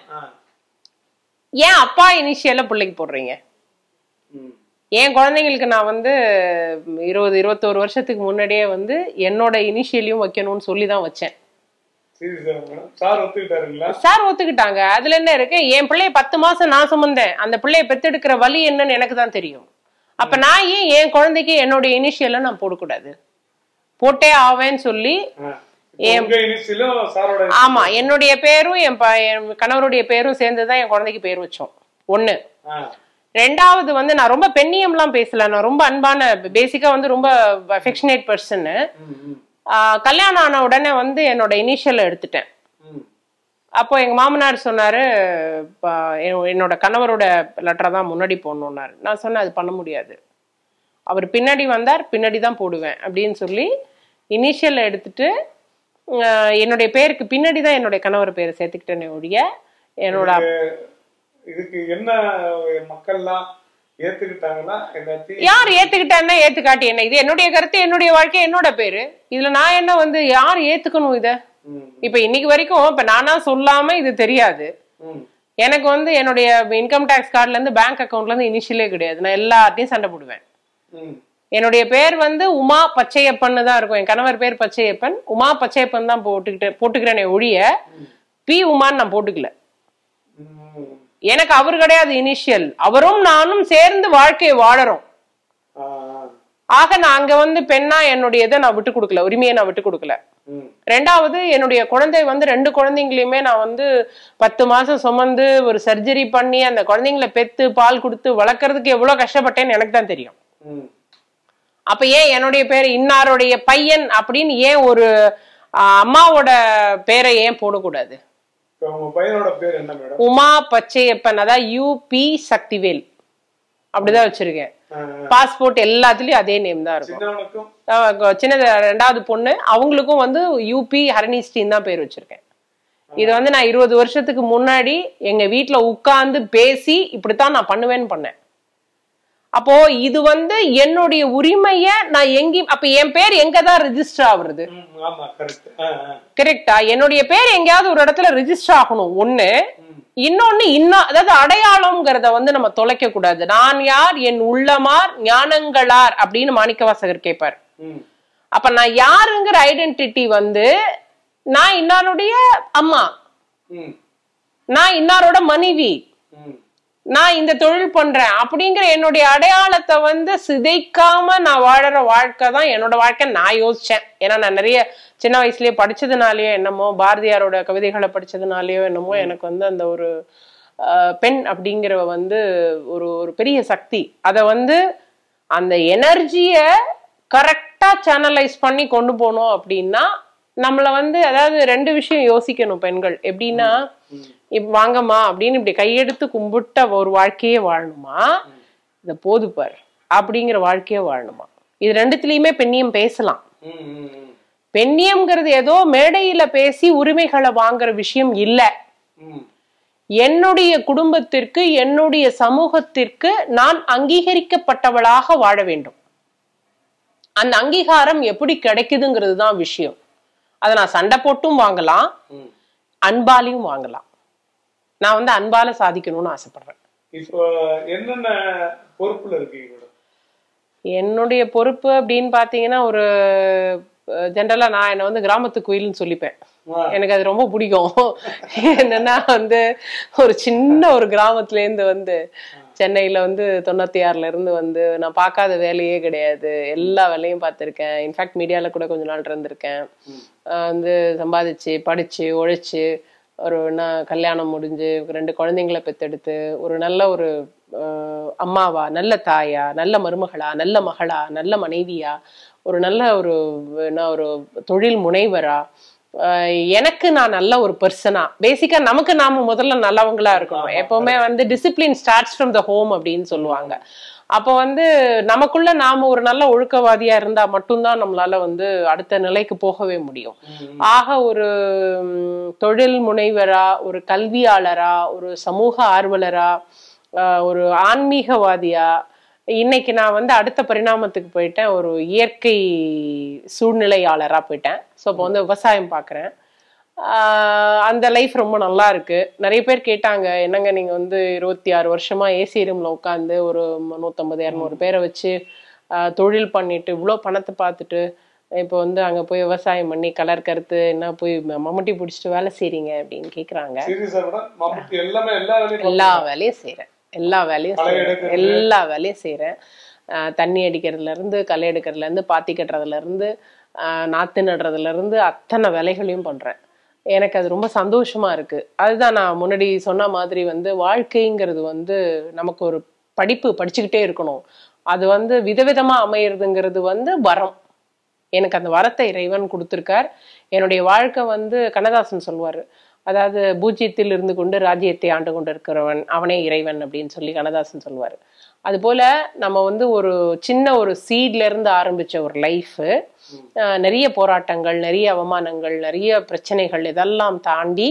ஏன் அப்பா இனிஷியல பிள்ளைக்கு போடுறீங்க? என் குழந்தைங்களுக்கு நான் வந்து இருபது இருபத்தோரு வருஷத்துக்கு முன்னாடியே வந்து என்னோட இனிஷியலையும் வைக்கணும்னு சொல்லிதான் வச்சேன். சார் ஒத்துக்கிட்டாங்க. அதுல என்ன இருக்கு? என் பிள்ளைய பத்து மாசம் நான் சுமந்தேன், அந்த பிள்ளைய பெத்தெடுக்கிற வலி என்னன்னு எனக்கு தான் தெரியும். அப்ப நான் ஏன் என் குழந்தைக்கு என்னுடைய இனிஷியல நான் போடக்கூடாது? போட்டே ஆவேன்னு சொல்லி ஆமா, என்னுடைய பேரும் என் கணவருடைய பேரும் சேர்ந்துதான் என் குழந்தைக்கு பேர் வச்சோம். ஒண்ணு. ரெண்டாவது வந்து நான் ரொம்ப பெண்ணியம் எல்லாம் பேசல, நான் ரொம்ப அன்பான, பேசிக்கா வந்து ரொம்ப அஃபெக்ஷனேட் பர்சன். கல்யாணம் ஆன உடனே வந்து என்னோட இனிஷியல் எடுத்துட்டேன். அப்போ எங்க மாமனார் சொன்னாரு, என்னோட கணவரோட லெட்டரை தான் முன்னாடி போடணும்னாரு. நான் சொன்னேன் அது பண்ண முடியாது, அவர் பின்னாடி வந்தார் பின்னாடி தான் போடுவேன் அப்படின்னு சொல்லி இனிஷியல் எடுத்துட்டு என்னுடைய பேருக்கு பின்னாடி தான் என்னுடைய கணவர் பேரை சேர்த்துக்கிட்டேனே ஒழிய என்னோட இதுக்கு என்ன மக்கள்லாம் ஏத்துக்கிட்டாங்கன்னா யார் ஏத்துக்கிட்டான்னா ஏத்துக்காட்டி என்ன, இது என்னுடைய கருத்து, என்னுடைய வாழ்க்கை, என்னோட பேரு, இதுல நான் என்ன வந்து யார் ஏத்துக்கணும் இத? இப்ப இன்னைக்கு வரைக்கும் இப்ப நானா சொல்லாம இது தெரியாது. எனக்கு வந்து என்னுடைய இன்கம் டாக்ஸ் கார்டுல இருந்து பேங்க் அக்கௌண்ட்ல இருந்து இனிஷியலே கிடையாது. நான் எல்லாத்தையும் சண்டை போடுவேன். என்னுடைய பேர் வந்து உமா பச்சையப்பன் தான் இருக்கும். என் கணவர் பேர் பச்சையப்பன், உமா பச்சையப்பன் தான் போட்டுக்கிட்டு போட்டுக்கிறேனே ஒழிய பி உமான்னு நான் போட்டுக்கல. எனக்கு அவர் கிடையாது இனிஷியல், அவரும் நானும் சேர்ந்து வாழ்க்கையை வாழறோம். ஆக நான் அங்க வந்து பெண்ணா என்னுடைய இதை நான் விட்டு கொடுக்கல, உரிமையை நான் விட்டு கொடுக்கல. ரெண்டாவது என்னுடைய குழந்தை வந்து ரெண்டு குழந்தைங்களையுமே நான் வந்து பத்து மாசம் சுமந்து ஒரு சர்ஜரி பண்ணி அந்த குழந்தைங்களை பெத்து பால் கொடுத்து வளர்க்கறதுக்கு எவ்வளவு கஷ்டப்பட்டேன்னு எனக்கு தான் தெரியும். அப்ப ஏன் என்னுடைய பேரு இன்னாருடைய பையன் அப்படின்னு ஏன் ஒரு அம்மாவோட பேரை ஏன் போடக்கூடாது? உமா பச்சையப்பன், அதாவது யூபி சக்திவேல் அப்படிதான் வச்சிருக்கேன். பாஸ்போர்ட் எல்லாத்துலயும் அதே நேம் தான் இருக்கும். சின்னது ரெண்டாவது பொண்ணு, அவங்களுக்கும் வந்து யூபி ஹரணிஸ்டின் தான் பேர் வச்சிருக்கேன். இது வந்து நான் இருபது வருஷத்துக்கு முன்னாடி எங்க வீட்டுல உட்கார்ந்து பேசி இப்படித்தான் நான் பண்ணுவேன்னு பண்ணேன். அப்போ இது வந்து என்னுடைய உரிமைய நான் எங்கேயும், அப்ப என் பேர் எங்கதான் ரெஜிஸ்டர் ஆகுறது? கரெக்டா? என்னுடைய பேர் எங்கேயாவது ஒரு இடத்துல ரெஜிஸ்டர் ஆகணும் ஒண்ணு. இன்னொன்னு இன்னும், அதாவது அடையாளம்ங்கிறத வந்து நம்ம தொலைக்க கூடாது. நான் யார், என் உள்ளமார் ஞானங்களார் அப்படின்னு மாணிக்கவாசகர் கேட்பார். அப்ப நான் யாருங்கிற ஐடென்டிட்டி வந்து நான் இன்னாருடைய அம்மா, நான் இன்னாரோட மனைவி, நான் இந்த தொழில் பண்றேன் அப்படிங்கிற என்னுடைய அடையாளத்தை வந்து சிதைக்காம நான் வாழற வாழ்க்கை தான் என்னோட வாழ்க்கை நான் யோசிச்சேன். ஏன்னா நான் நிறைய சின்ன வயசுலயே படிச்சதுனாலயோ என்னமோ, பாரதியாரோட கவிதைகளை படிச்சதுனாலயோ என்னமோ எனக்கு வந்து அந்த ஒரு பெண் அப்படிங்கிற வந்து ஒரு ஒரு பெரிய சக்தி. அத வந்து அந்த எனர்ஜிய கரெக்டா சேனலைஸ் பண்ணி கொண்டு போனோம் அப்படின்னா நம்மள வந்து, அதாவது ரெண்டு விஷயம் யோசிக்கணும் பெண்கள். எப்படின்னா, இப்ப வாங்கம்மா அப்படின்னு இப்படி கையெடுத்து கும்பிட்ட ஒரு வாழ்க்கையே வாழணுமா, இத போதுப்பார் அப்படிங்கிற வாழ்க்கையே வாழணுமா? இது ரெண்டுத்திலயுமே பெண்ணியம் பேசலாம். பெண்ணியம்ங்கிறது ஏதோ மேடையில பேசி உரிமைகளை வாங்குற விஷயம் இல்ல. என்னுடைய குடும்பத்திற்கு, என்னுடைய சமூகத்திற்கு நான் அங்கீகரிக்கப்பட்டவளாக வாழ வேண்டும். அந்த அங்கீகாரம் எப்படி கிடைக்குதுங்கிறது தான் விஷயம். அதை நான் சண்டை போட்டும் வாங்கலாம், அன்பாலையும் வாங்கலாம். நான் வந்து அன்பால சாதிக்கணும்னு ஆசைப்படுறேன். இப்போ என்னென்ன பொறுப்புல இருக்கீங்க? என்னுடைய பொறுப்பு அப்படின்னு பாத்தீங்கன்னா, ஒரு ஜென்ரலா நான் என்ன வந்து கிராமத்து குயில்னு சொல்லிப்பேன். எனக்கு அது ரொம்ப பிடிக்கும். என்னன்னா வந்து ஒரு சின்ன ஒரு கிராமத்துல இருந்து வந்து சென்னையில வந்து தொண்ணூத்தி ஆறுல இருந்து வந்து நான் பார்க்காத வேலையே கிடையாது, எல்லா வேலையும் பார்த்திருக்கேன். இன்ஃபேக்ட் மீடியால கூட கொஞ்ச நாள் இருந்திருக்கேன். வந்து சம்பாதிச்சு படிச்சு உழைச்சு ஒரு நான் கல்யாணம் முடிஞ்சு ரெண்டு குழந்தைங்களை பெத்தெடுத்து ஒரு நல்ல ஒரு அம்மாவா, நல்ல தாயா, நல்ல மருமகளா, நல்ல மகளா, நல்ல மனைவியா, ஒரு நல்ல ஒரு ஒரு தொழில் முனைவரா, எனக்கு நான் நல்ல ஒரு பர்சனா, பேசிக்கா நமக்கு நாம முதல்ல நல்லவங்களா இருக்கணும். எப்பவுமே வந்து discipline starts from the home அப்படின்னு சொல்லுவாங்க. அப்ப வந்து நமக்குள்ள நாம ஒரு நல்ல ஒழுக்கவாதியா இருந்தா மட்டும்தான் நம்மளால வந்து அடுத்த நிலைக்கு போகவே முடியும். ஆக ஒரு தொழில் முனைவரா, ஒரு கல்வியாளரா, ஒரு சமூக ஆர்வலரா, ஒரு ஆன்மீகவாதியா, இன்னைக்கு நான் வந்து அடுத்த பரிணாமத்துக்கு போயிட்டேன், ஒரு இயற்கை சூழ்நிலையாளரா போயிட்டேன். ஸோ இப்போ வந்து விவசாயம் பார்க்குறேன். அந்த லைஃப் ரொம்ப நல்லா இருக்கு. நிறைய பேர் கேட்டாங்க, என்னங்க நீங்க வந்து இருபத்தி ஆறு வருஷமா ஏசி ரூம்ல உட்காந்து ஒரு நூத்தம்பது இரநூறு பேரை வச்சு தொழில் பண்ணிட்டு இவ்வளோ பணத்தை பார்த்துட்டு இப்போ வந்து அங்க போய் விவசாயம் பண்ணி கலர் கருத்து என்ன போய் மம்முட்டி பிடிச்சிட்டு வேலை செய்றீங்க அப்படின்னு கேக்குறாங்க. எல்லா வேலையும் செய்யறேன், எல்லா வேலையும் செய்யறேன், எல்லா வேலையும் செய்யறேன். தண்ணி அடிக்கிறதுல இருந்து, களை எடுக்கிறதுல இருந்து, பாத்தி கட்டுறதுல இருந்து, நாற்று நடுறதுலேருந்து அத்தனை வேலைகளையும் பண்ணுறேன். எனக்கு அது ரொம்ப சந்தோஷமா இருக்கு. அதுதான் நான் முன்னாடி சொன்ன மாதிரி வந்து வாழ்க்கைங்கிறது வந்து நமக்கு ஒரு படிப்பு படிச்சுக்கிட்டே இருக்கணும். அது வந்து விதவிதமா அமையிறதுங்கிறது வந்து வரம். எனக்கு அந்த வரத்தை இறைவன் கொடுத்துருக்கார். என்னுடைய வாழ்க்கை வந்து கண்ணதாசன் சொல்லுவார், அதாவது பூஜ்ஜியத்தில் இருந்து கொண்டு ராஜ்யத்தை ஆண்டு கொண்டு இருக்கிறவன் அவனே இறைவன் அப்படின்னு சொல்லி கண்ணதாசன் சொல்லுவார். அது போல நம்ம வந்து ஒரு சின்ன ஒரு சீட்ல இருந்து ஆரம்பிச்ச ஒரு லைஃப், நிறைய போராட்டங்கள், நிறைய அவமானங்கள், நிறைய பிரச்சனைகள் இதெல்லாம் தாண்டி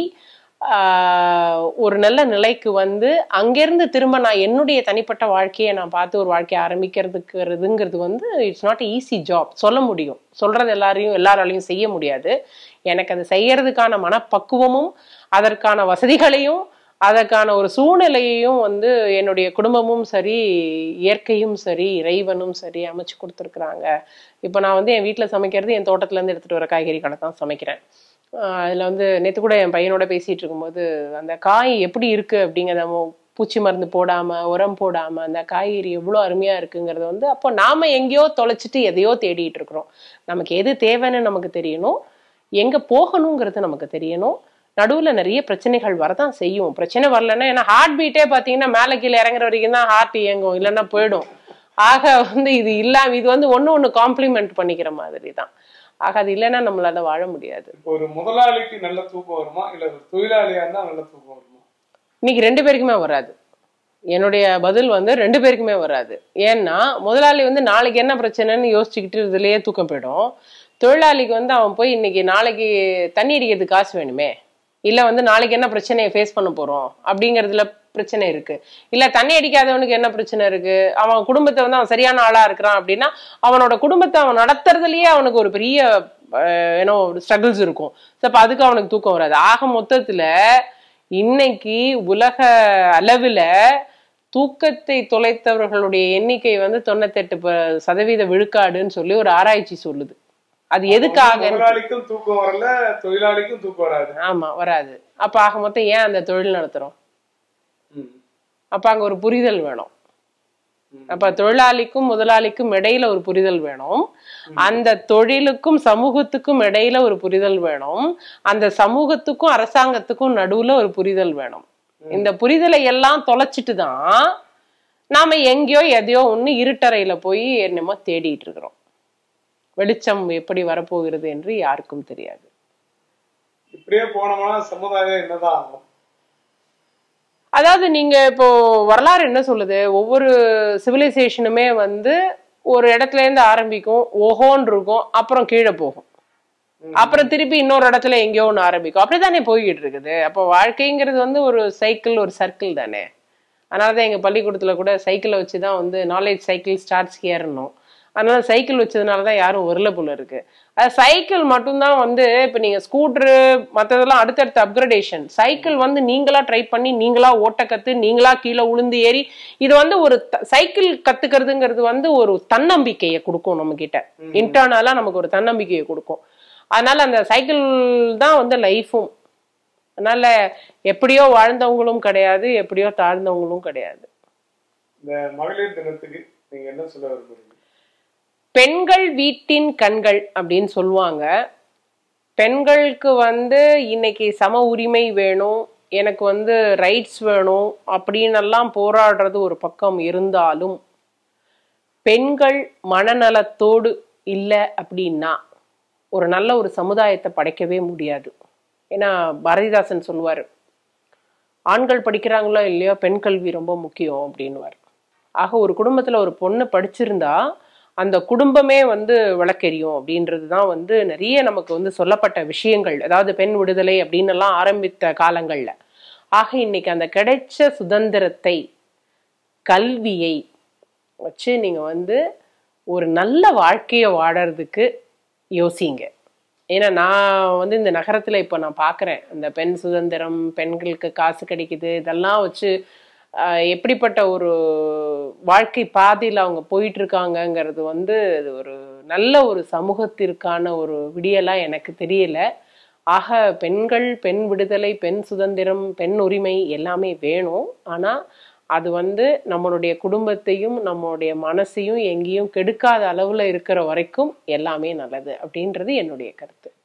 ஆஹ் ஒரு நல்ல நிலைக்கு வந்து அங்கிருந்து திரும்ப நான் என்னுடைய தனிப்பட்ட வாழ்க்கையை நான் பார்த்து ஒரு வாழ்க்கையை ஆரம்பிக்கிறதுக்குறதுங்கிறது வந்து இட்ஸ் நாட் ஈஸி ஜாப். சொல்ல முடியும், சொல்றது எல்லாரையும் எல்லாராலையும் செய்ய முடியாது. எனக்கு அது செய்யறதுக்கான மனப்பக்குவமும் அதற்கான வசதிகளையும் அதற்கான ஒரு சூழ்நிலையையும் வந்து என்னுடைய குடும்பமும் சரி, இயற்கையும் சரி, இறைவனும் சரி அமைச்சு கொடுத்துருக்குறாங்க. இப்போ நான் வந்து என் வீட்டில் சமைக்கிறது என் தோட்டத்துல இருந்து எடுத்துட்டு வர காய்கறிகளை தான் சமைக்கிறேன். அதில் வந்து நேற்று கூட என் பையனோட பேசிட்டு இருக்கும்போது அந்த காய் எப்படி இருக்கு அப்படிங்கிறத பூச்சி மருந்து போடாம உரம் போடாம அந்த காய்கறி எவ்வளோ அருமையா இருக்குங்கிறத வந்து அப்போ நாம எங்கேயோ தொலைச்சிட்டு எதையோ தேடிட்டு இருக்கிறோம். நமக்கு எது தேவைன்னு நமக்கு தெரியணும், எங்க போகணுங்கிறது நமக்கு தெரியணும். நடுவுல நிறைய பிரச்சனைகள் வரதான் செய்யும். பிரச்சனை வரலன்னா, ஏன்னா ஹார்ட் பீட்டே பாத்தீங்கன்னா மேல கீழே இறங்குற வரைக்கும் தான் ஹார்ட் இயங்கும், இல்லைன்னா போயிடும். ஆக வந்து இது இல்லாம இது வந்து ஒண்ணு ஒண்ணு காம்ப்ளிமெண்ட் பண்ணிக்கிற மாதிரி தான். ஆக அது இல்லைன்னா நம்மளால வாழ முடியாது. ஒரு முதலாளிக்கு நல்ல தூக்கம் வருமா, இல்ல ஒரு தொழிலாளியா இருந்தா நல்ல தூக்கம் வருமா? இன்னைக்கு ரெண்டு பேருக்குமே வராது. என்னுடைய பதில் வந்து ரெண்டு பேருக்குமே வராது. ஏன்னா முதலாளி வந்து நாளைக்கு என்ன பிரச்சனைன்னு யோசிச்சுக்கிட்டு இதுலயே தூக்கம் போயிடும். தொழிலாளிக்கு வந்து அவன் போய் இன்னைக்கு நாளைக்கு தண்ணி அடிக்கிறதுக்கு காசு வேணுமே, இல்ல வந்து நாளைக்கு என்ன பிரச்சனையை ஃபேஸ் பண்ண போறோம் அப்படிங்கறதுல பிரச்சனை இருக்கு. இல்ல தண்ணி அடிக்காதவனுக்கு என்ன பிரச்சனை இருக்கு, அவன் குடும்பத்தை வந்து அவன் சரியான ஆளா இருக்கிறான் அப்படின்னா அவனோட குடும்பத்தை அவன் நடத்துறதுலயே அவனுக்கு ஒரு பெரிய ஏன்னோ ஸ்ட்ரகிள்ஸ் இருக்கும். அப்ப அதுக்கு அவனுக்கு தூக்கம் வராது. ஆக மொத்தத்துல இன்னைக்கு உலக அளவுல தூக்கத்தை தொலைத்தவர்களுடைய எண்ணிக்கை வந்து தொண்ணூத்தி எட்டு சதவீத விழுக்காடுன்னு சொல்லி ஒரு ஆராய்ச்சி சொல்லுது. அது எதுக்காக? முதலாளிக்கும் தூக்கம் வரல, தொழிலாளிக்கும் தூக்கம் வராது. ஆமா, வராது. அப்ப ஆக மொத்தம் ஏன் அந்த தொழில் நடத்துறோம்? அப்ப அங்க ஒரு புரிதல் வேணும். அப்ப தொழிலாளிக்கும் முதலாளிக்கும் இடையில ஒரு புரிதல் வேணும். அந்த தொழிலுக்கும் சமூகத்துக்கும் இடையில ஒரு புரிதல் வேணும். அந்த சமூகத்துக்கும் அரசாங்கத்துக்கும் நடுவுல ஒரு புரிதல் வேணும். இந்த புரிதலை எல்லாம் தொலைச்சிட்டு தான் நாம எங்கேயோ எதையோ ஒண்ணு இருட்டறையில போய் என்னமோ தேடிட்டு இருக்கிறோம். வெளிச்சம் எப்படி வரப்போகிறது என்று யாருக்கும் தெரியாது. இப்படியே போனோம்னா சமுதாயம் என்னதான் ஆகும்? அதாவது நீங்க இப்போ வரலாறு என்ன சொல்லுது, ஒவ்வொரு சிவிலைசேஷனுமே வந்து ஒரு இடத்துல இருந்து ஆரம்பிக்கும், ஓஹோன்னு இருக்கும், அப்புறம் கீழே போகும், அப்புறம் திருப்பி இன்னொரு இடத்துல எங்கேயோ ஒன்று ஆரம்பிக்கும். அப்படித்தானே போய்கிட்டு இருக்குது. அப்போ வாழ்க்கைங்கிறது வந்து ஒரு சைக்கிள், ஒரு சர்க்கிள் தானே. அதனாலதான் எங்க பள்ளிக்கூடத்துல கூட சைக்கிளை வச்சுதான் வந்து நாலேஜ் சைக்கிள் ஸ்டார்ட்ஸ் ஹியர்னும். அதனால சைக்கிள் வச்சதுனாலதான் யாரும் வரல போல இருக்கு. அது சைக்கிள் மட்டும்தான் வந்து இப்ப நீங்க ஸ்கூட்டரு மற்றதெல்லாம் அடுத்தடுத்த அப்கிரேடேஷன். சைக்கிள் வந்து நீங்களா ட்ரை பண்ணி நீங்களா ஓட்ட கத்து நீங்களா கீழே உளுந்து ஏறி இது வந்து ஒரு சைக்கிள் கத்துக்கிறதுங்கிறது வந்து ஒரு தன்னம்பிக்கையை கொடுக்கும் நம்ம கிட்ட. இன்டர்னலா நமக்கு ஒரு தன்னம்பிக்கையை கொடுக்கும். அதனால அந்த சைக்கிள் தான் வந்து லைஃபும். அதனால எப்படியோ வாழ்ந்தவங்களும் கிடையாது, எப்படியோ தாழ்ந்தவங்களும் கிடையாது. இந்த மகளிர் தினத்துக்கு நீங்க என்ன சொல்ல விரும்புறீங்க? பெண்கள் வீட்டின் கண்கள் அப்படின்னு சொல்லுவாங்க. பெண்களுக்கு வந்து இன்னைக்கு சம உரிமை வேணும், எனக்கு வந்து ரைட்ஸ் வேணும் அப்படின்னு எல்லாம் போராடுறது ஒரு பக்கம் இருந்தாலும் பெண்கள் மனநலத்தோடு இல்லை அப்படின்னா ஒரு நல்ல ஒரு சமுதாயத்தை படைக்கவே முடியாது. ஏன்னா பாரதிதாசன் சொல்லுவார், ஆண்கள் படிக்கிறாங்களோ இல்லையோ பெண் கல்வி ரொம்ப முக்கியம் அப்படின்னுவார். ஆக ஒரு குடும்பத்துல ஒரு பொண்ணு படிச்சிருந்தா அந்த குடும்பமே வந்து விளக்கெரியும் அப்படின்றது தான் வந்து நிறைய நமக்கு வந்து சொல்லப்பட்ட விஷயங்கள். அதாவது பெண் விடுதலை அப்படின்னு எல்லாம் ஆரம்பித்த காலங்கள்ல. ஆக இன்னைக்கு அந்த கிடைச்ச சுதந்திரத்தை, கல்வியை வச்சு நீங்க வந்து ஒரு நல்ல வாழ்க்கையை வாழறதுக்கு யோசிங்க. ஏன்னா நான் வந்து இந்த நகரத்துல இப்ப நான் பாக்குறேன், அந்த பெண் சுதந்திரம், பெண்களுக்கு காசு கிடைக்குது, இதெல்லாம் வச்சு எப்படிப்பட்ட ஒரு வாழ்க்கை பாதையில் அவங்க போயிட்டு இருக்காங்கங்கிறது வந்து அது ஒரு நல்ல ஒரு சமூகத்திற்கான ஒரு விடியலா எனக்கு தெரியல. ஆக பெண்கள், பெண் விடுதலை, பெண் சுதந்திரம், பெண் உரிமை எல்லாமே வேணும். ஆனா அது வந்து நம்மளுடைய குடும்பத்தையும் நம்மளுடைய மனசையும் எங்கேயும் கெடுக்காத அளவுல இருக்கிற வரைக்கும் எல்லாமே நல்லது அப்படின்றது என்னுடைய கருத்து.